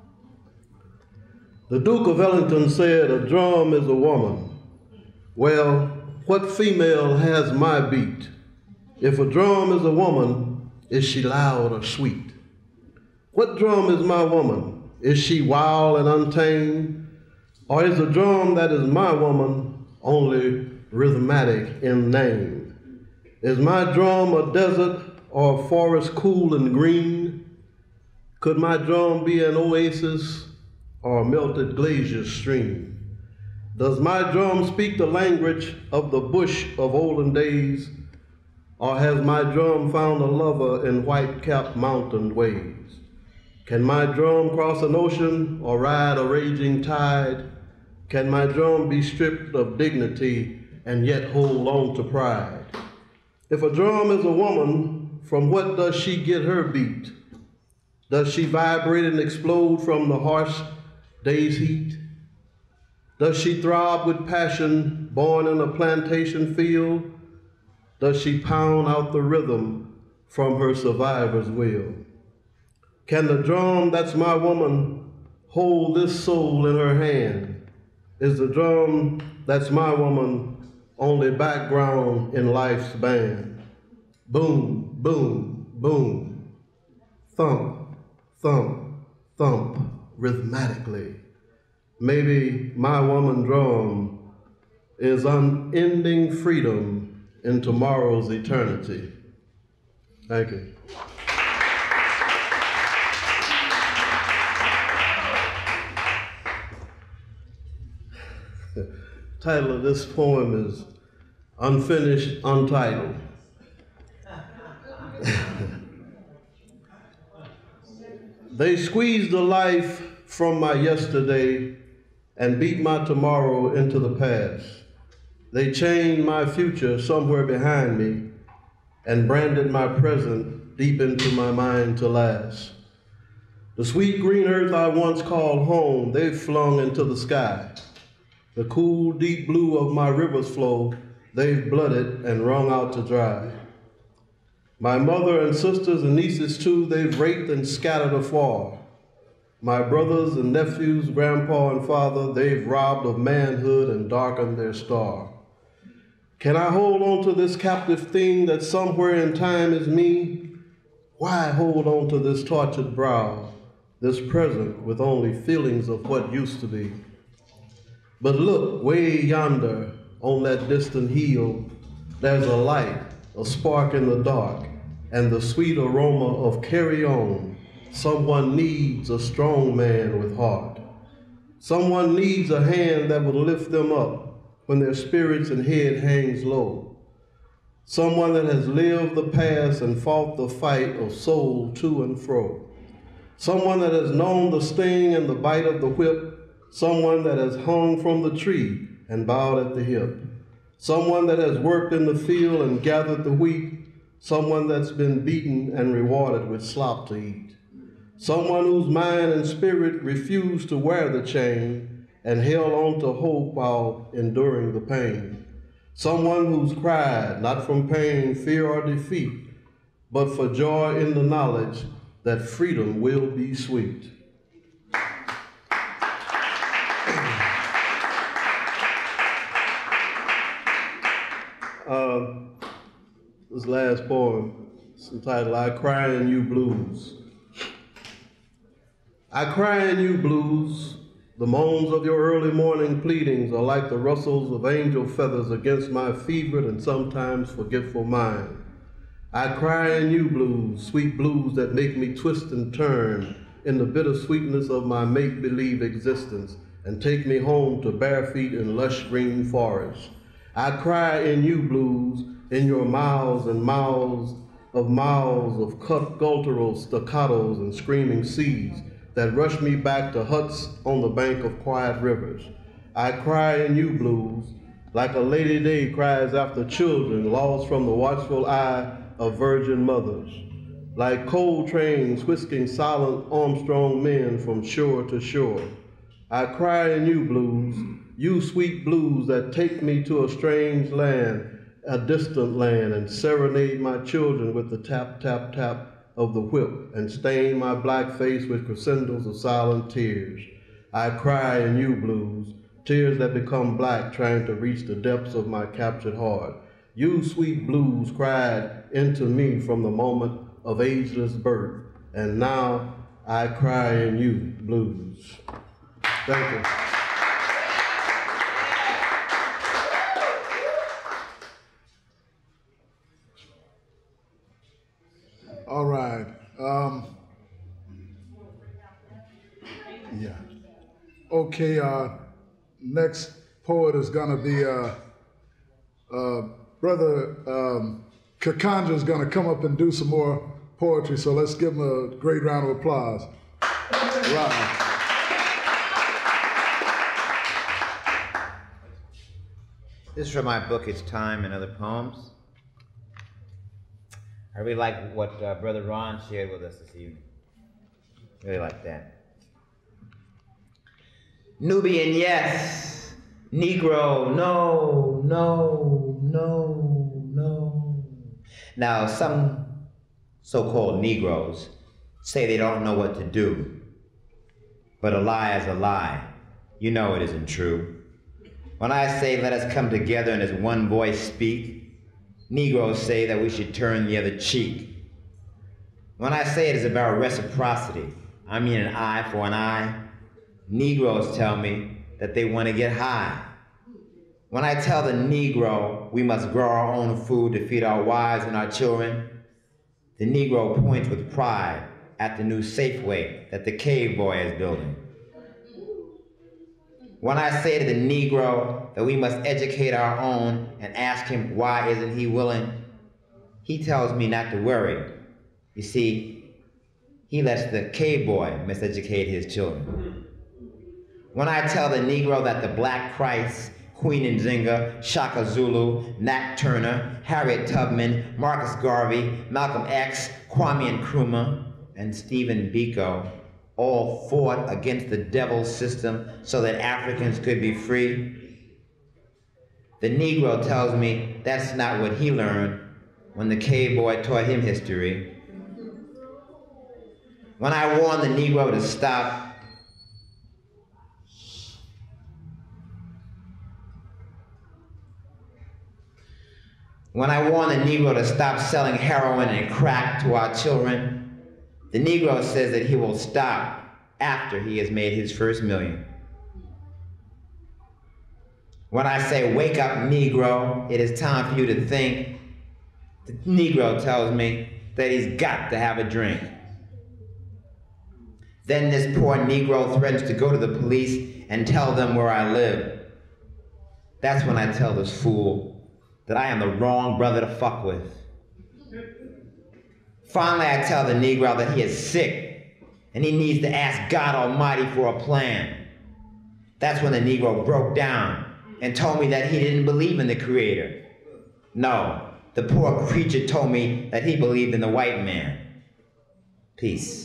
The Duke of Ellington said, a drum is a woman. Well, what female has my beat? If a drum is a woman, is she loud or sweet? What drum is my woman? Is she wild and untamed? Or is the drum that is my woman only rhythmatic in name? Is my drum a desert or a forest cool and green? Could my drum be an oasis or a melted glacier stream? Does my drum speak the language of the bush of olden days? Or has my drum found a lover in white-capped mountain ways? Can my drum cross an ocean or ride a raging tide? Can my drum be stripped of dignity and yet hold on to pride? If a drum is a woman, from what does she get her beat? Does she vibrate and explode from the harsh day's heat? Does she throb with passion, born in a plantation field? Does she pound out the rhythm from her survivor's will? Can the drum that's my woman hold this soul in her hand? Is the drum that's my woman only background in life's band? Boom, boom, boom, thump, thump, thump, rhythmatically. Maybe my woman drum is unending freedom in tomorrow's eternity. Thank you. The title of this poem is unfinished, untitled. They squeezed the life from my yesterday and beat my tomorrow into the past. They chained my future somewhere behind me and branded my present deep into my mind to last. The sweet green earth I once called home, they flung into the sky. The cool, deep blue of my river's flow, they've blooded and wrung out to dry. My mother and sisters and nieces too, they've raped and scattered afar. My brothers and nephews, grandpa and father, they've robbed of manhood and darkened their star. Can I hold on to this captive thing that somewhere in time is me? Why hold on to this tortured brow, this present with only feelings of what used to be? But look, way yonder, on that distant hill, there's a light, a spark in the dark, and the sweet aroma of carry on. Someone needs a strong man with heart. Someone needs a hand that will lift them up when their spirits and head hangs low. Someone that has lived the past and fought the fight of soul to and fro. Someone that has known the sting and the bite of the whip. Someone that has hung from the tree and bowed at the hip. Someone that has worked in the field and gathered the wheat. Someone that's been beaten and rewarded with slop to eat. Someone whose mind and spirit refused to wear the chain and held on to hope while enduring the pain. Someone who's cried, not from pain, fear, or defeat, but for joy in the knowledge that freedom will be sweet. Uh, this last poem is entitled, I Cry in You Blues. I cry in you blues. The moans of your early morning pleadings are like the rustles of angel feathers against my fevered and sometimes forgetful mind. I cry in you blues, sweet blues that make me twist and turn in the bitter sweetness of my make-believe existence and take me home to bare feet in lush green forests. I cry in you blues, in your mouths and mouths of mouths of cut gutturals, staccatos, and screaming seas that rush me back to huts on the bank of quiet rivers. I cry in you blues, like a Lady Day cries after children lost from the watchful eye of virgin mothers, like coal trains whisking silent Armstrong men from shore to shore. I cry in you blues, you sweet blues that take me to a strange land, a distant land, and serenade my children with the tap, tap, tap of the whip and stain my black face with crescendos of silent tears. I cry in you blues, tears that become black trying to reach the depths of my captured heart. You sweet blues cried into me from the moment of ageless birth, and now I cry in you blues. Thank you. All right. Um, yeah. Okay. Uh, next poet is going to be uh, uh, Brother um, Cacanja is going to come up and do some more poetry. So let's give him a great round of applause. Rahn. This is from my book, It's Time and Other Poems. I really like what uh, Brother Rahn shared with us this evening. Really like that. Nubian, yes. Negro, no, no, no, no. Now, some so-called Negroes say they don't know what to do. But a lie is a lie. You know it isn't true. When I say let us come together and as one voice speak, Negroes say that we should turn the other cheek. When I say it is about reciprocity, I mean an eye for an eye. Negroes tell me that they want to get high. When I tell the Negro we must grow our own food to feed our wives and our children, the Negro points with pride at the new Safeway that the cave boy is building. When I say to the Negro that we must educate our own and ask him why isn't he willing, he tells me not to worry. You see, he lets the cave boy miseducate his children. When I tell the Negro that the Black Christ, Queen Nzinga, Shaka Zulu, Nat Turner, Harriet Tubman, Marcus Garvey, Malcolm X, Kwame Nkrumah, and Stephen Biko all fought against the devil's system so that Africans could be free, the Negro tells me that's not what he learned when the cave boy taught him history. When I warn the Negro to stop, When I warn the Negro to stop selling heroin and crack to our children, the Negro says that he will stop after he has made his first million. When I say, wake up, Negro, it is time for you to think, the Negro tells me that he's got to have a drink. Then this poor Negro threatens to go to the police and tell them where I live. That's when I tell this fool that I am the wrong brother to fuck with. Finally, I tell the Negro that he is sick and he needs to ask God Almighty for a plan. That's when the Negro broke down and told me that he didn't believe in the Creator. No, the poor creature told me that he believed in the white man. Peace.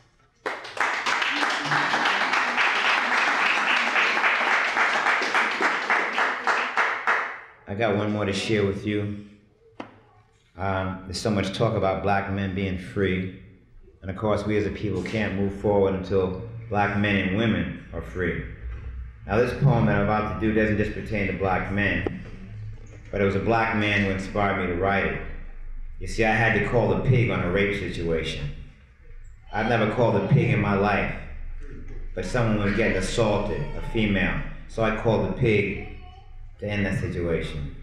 I got one more to share with you. Um, there's so much talk about black men being free. And of course, we as a people can't move forward until black men and women are free. Now this poem that I'm about to do doesn't just pertain to black men, but it was a black man who inspired me to write it. You see, I had to call the pig on a rape situation. I've never called a pig in my life, but someone was getting assaulted, a female. So I called the pig to end that situation.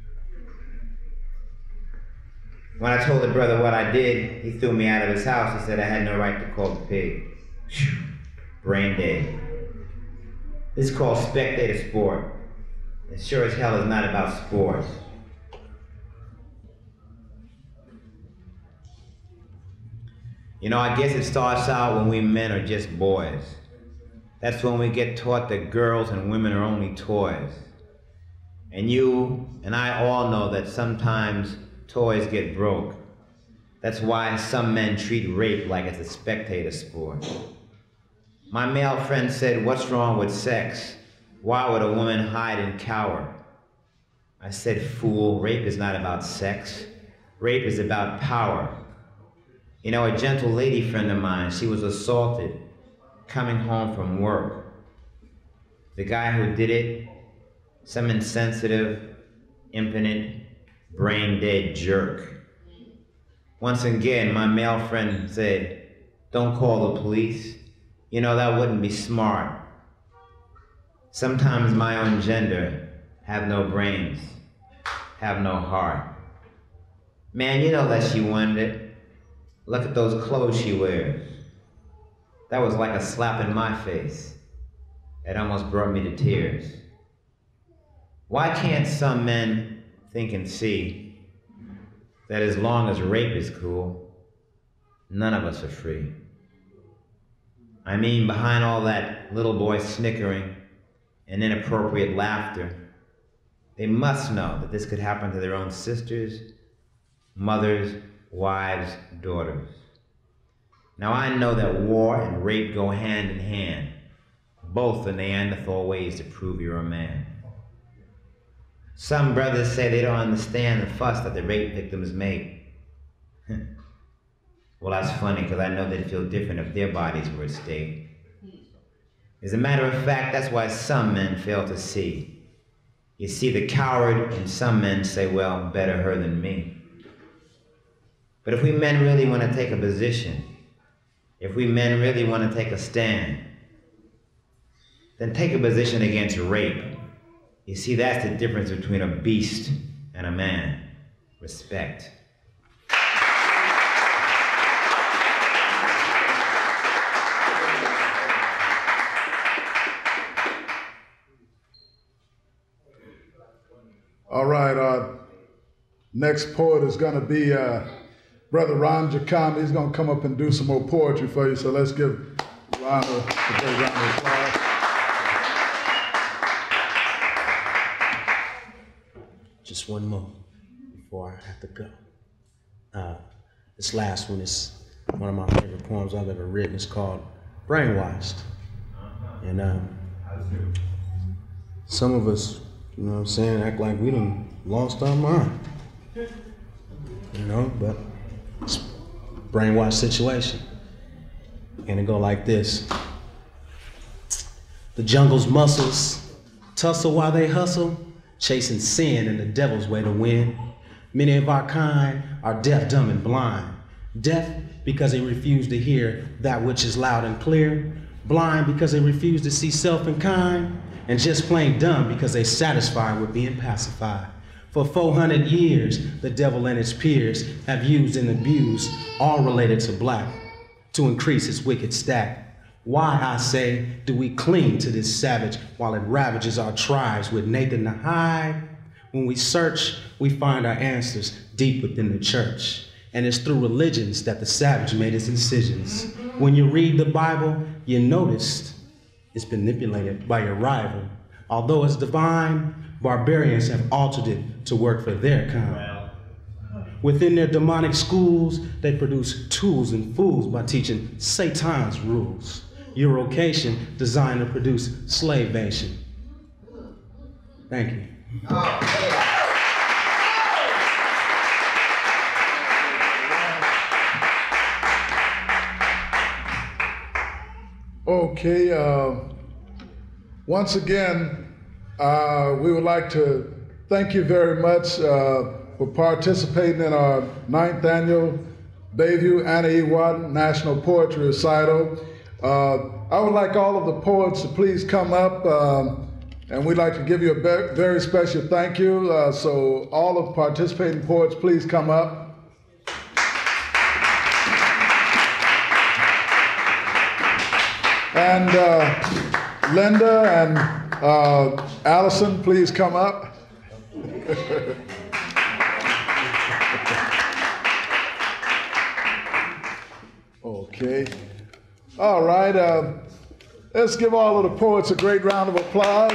When I told the brother what I did, he threw me out of his house. He said I had no right to call the pig. Whew. Brain dead. This is called spectator sport. It sure as hell is not about sports. You know, I guess it starts out when we men are just boys. That's when we get taught that girls and women are only toys. And you and I all know that sometimes toys get broke. That's why some men treat rape like it's a spectator sport. My male friend said, what's wrong with sex? Why would a woman hide and cower? I said, fool, rape is not about sex. Rape is about power. You know, a gentle lady friend of mine, she was assaulted coming home from work. The guy who did it, some insensitive, impotent, brain-dead jerk. Once again, my male friend said, don't call the police. You know, that wouldn't be smart. Sometimes my own gender have no brains, have no heart. Man, you know that she wanted it. Look at those clothes she wears. That was like a slap in my face. It almost brought me to tears. Why can't some men think and see that as long as rape is cool, none of us are free? I mean, behind all that little boy snickering and inappropriate laughter, they must know that this could happen to their own sisters, mothers, wives, daughters. Now I know that war and rape go hand in hand. Both are Neanderthal ways to prove you're a man. Some brothers say they don't understand the fuss that the rape victims make. Well, that's funny, because I know they'd feel different if their bodies were at stake. As a matter of fact, that's why some men fail to see. You see, the coward in some men say, well, better her than me. But if we men really want to take a position, if we men really want to take a stand, then take a position against rape. You see, that's the difference between a beast and a man. Respect. next poet is going to be uh, Brother Rahn Jakam. He's going to come up and do some more poetry for you. So let's give Rahn a, a great round of applause. Just one more before I have to go. Uh, this last one is one of my favorite poems I've ever written. It's called Brainwashed. And um, some of us, you know what I'm saying, act like we done lost our mind. You know, but it's a brainwashed situation. And it go like this. The jungle's muscles tussle while they hustle, chasing sin and the devil's way to win. Many of our kind are deaf, dumb, and blind. Deaf because they refuse to hear that which is loud and clear. Blind because they refuse to see self and kind. And just plain dumb because they satisfied with being pacified. For four hundred years, the devil and his peers have used and abused, all related to black, to increase its wicked stack. Why, I say, do we cling to this savage while it ravages our tribes with Nathan to hide? When we search, we find our answers deep within the church. And it's through religions that the savage made his incisions. When you read the Bible, you notice it's manipulated by your rival. Although it's divine, barbarians have altered it to work for their kind. Within their demonic schools, they produce tools and fools by teaching Satan's rules. Eurocation designed to produce slavation. Thank you. Okay, uh, once again, uh, we would like to thank you very much uh, for participating in our ninth annual Bayview Annie E. Waden National Poetry Recital. Uh, I would like all of the poets to please come up, um, and we'd like to give you a be- very special thank you. Uh, so all of the participating poets, please come up. And uh, Linda and uh, Alison, please come up. Okay. All right. Uh, let's give all of the poets a great round of applause.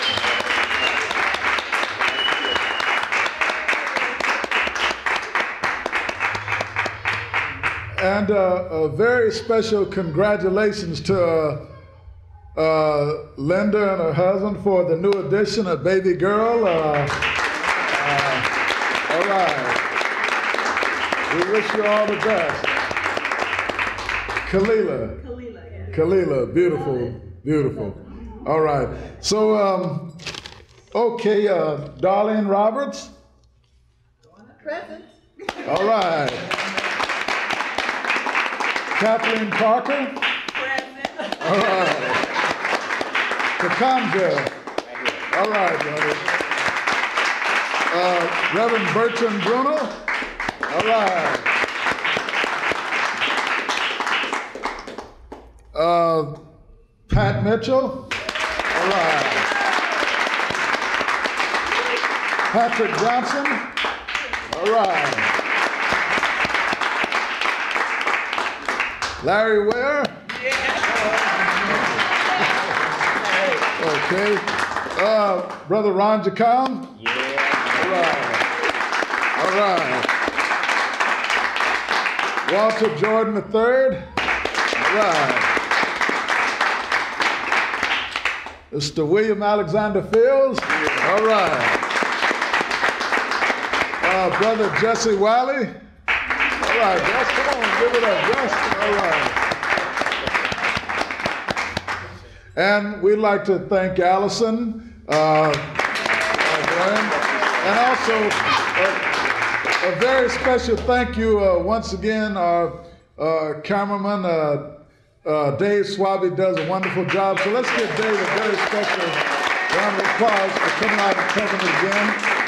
And uh, a very special congratulations to uh, uh, Linda and her husband for the new addition, a baby girl. Uh, uh, all right. We wish you all the best. Kalila. Kalila, yeah. Kalila, beautiful, beautiful. All right. So, um, okay, uh, Darlene Roberts. Present. All right. Kathleen Parker. Present. All right. Cacanja. All right, brother. Uh, Reverend Bertron Bruno. All right. Uh, Pat Mitchell. All right. Patrick Johnson. All right. Larry Ware. Okay. Uh, Brother Rahn Jakam. Yeah. All right. All right. Walter Jordan the third. All right. Mister William Alexander Fields. All right. Uh, Brother Jessie Whiley. All right, Jess, come on, give it up, Jess. All right. And we'd like to thank Alison, uh, and also a, a very special thank you uh, once again, our uh, cameraman, uh, uh, Dave Swaby does a wonderful job. So let's give Dave a very special round of applause for coming out and covering it again.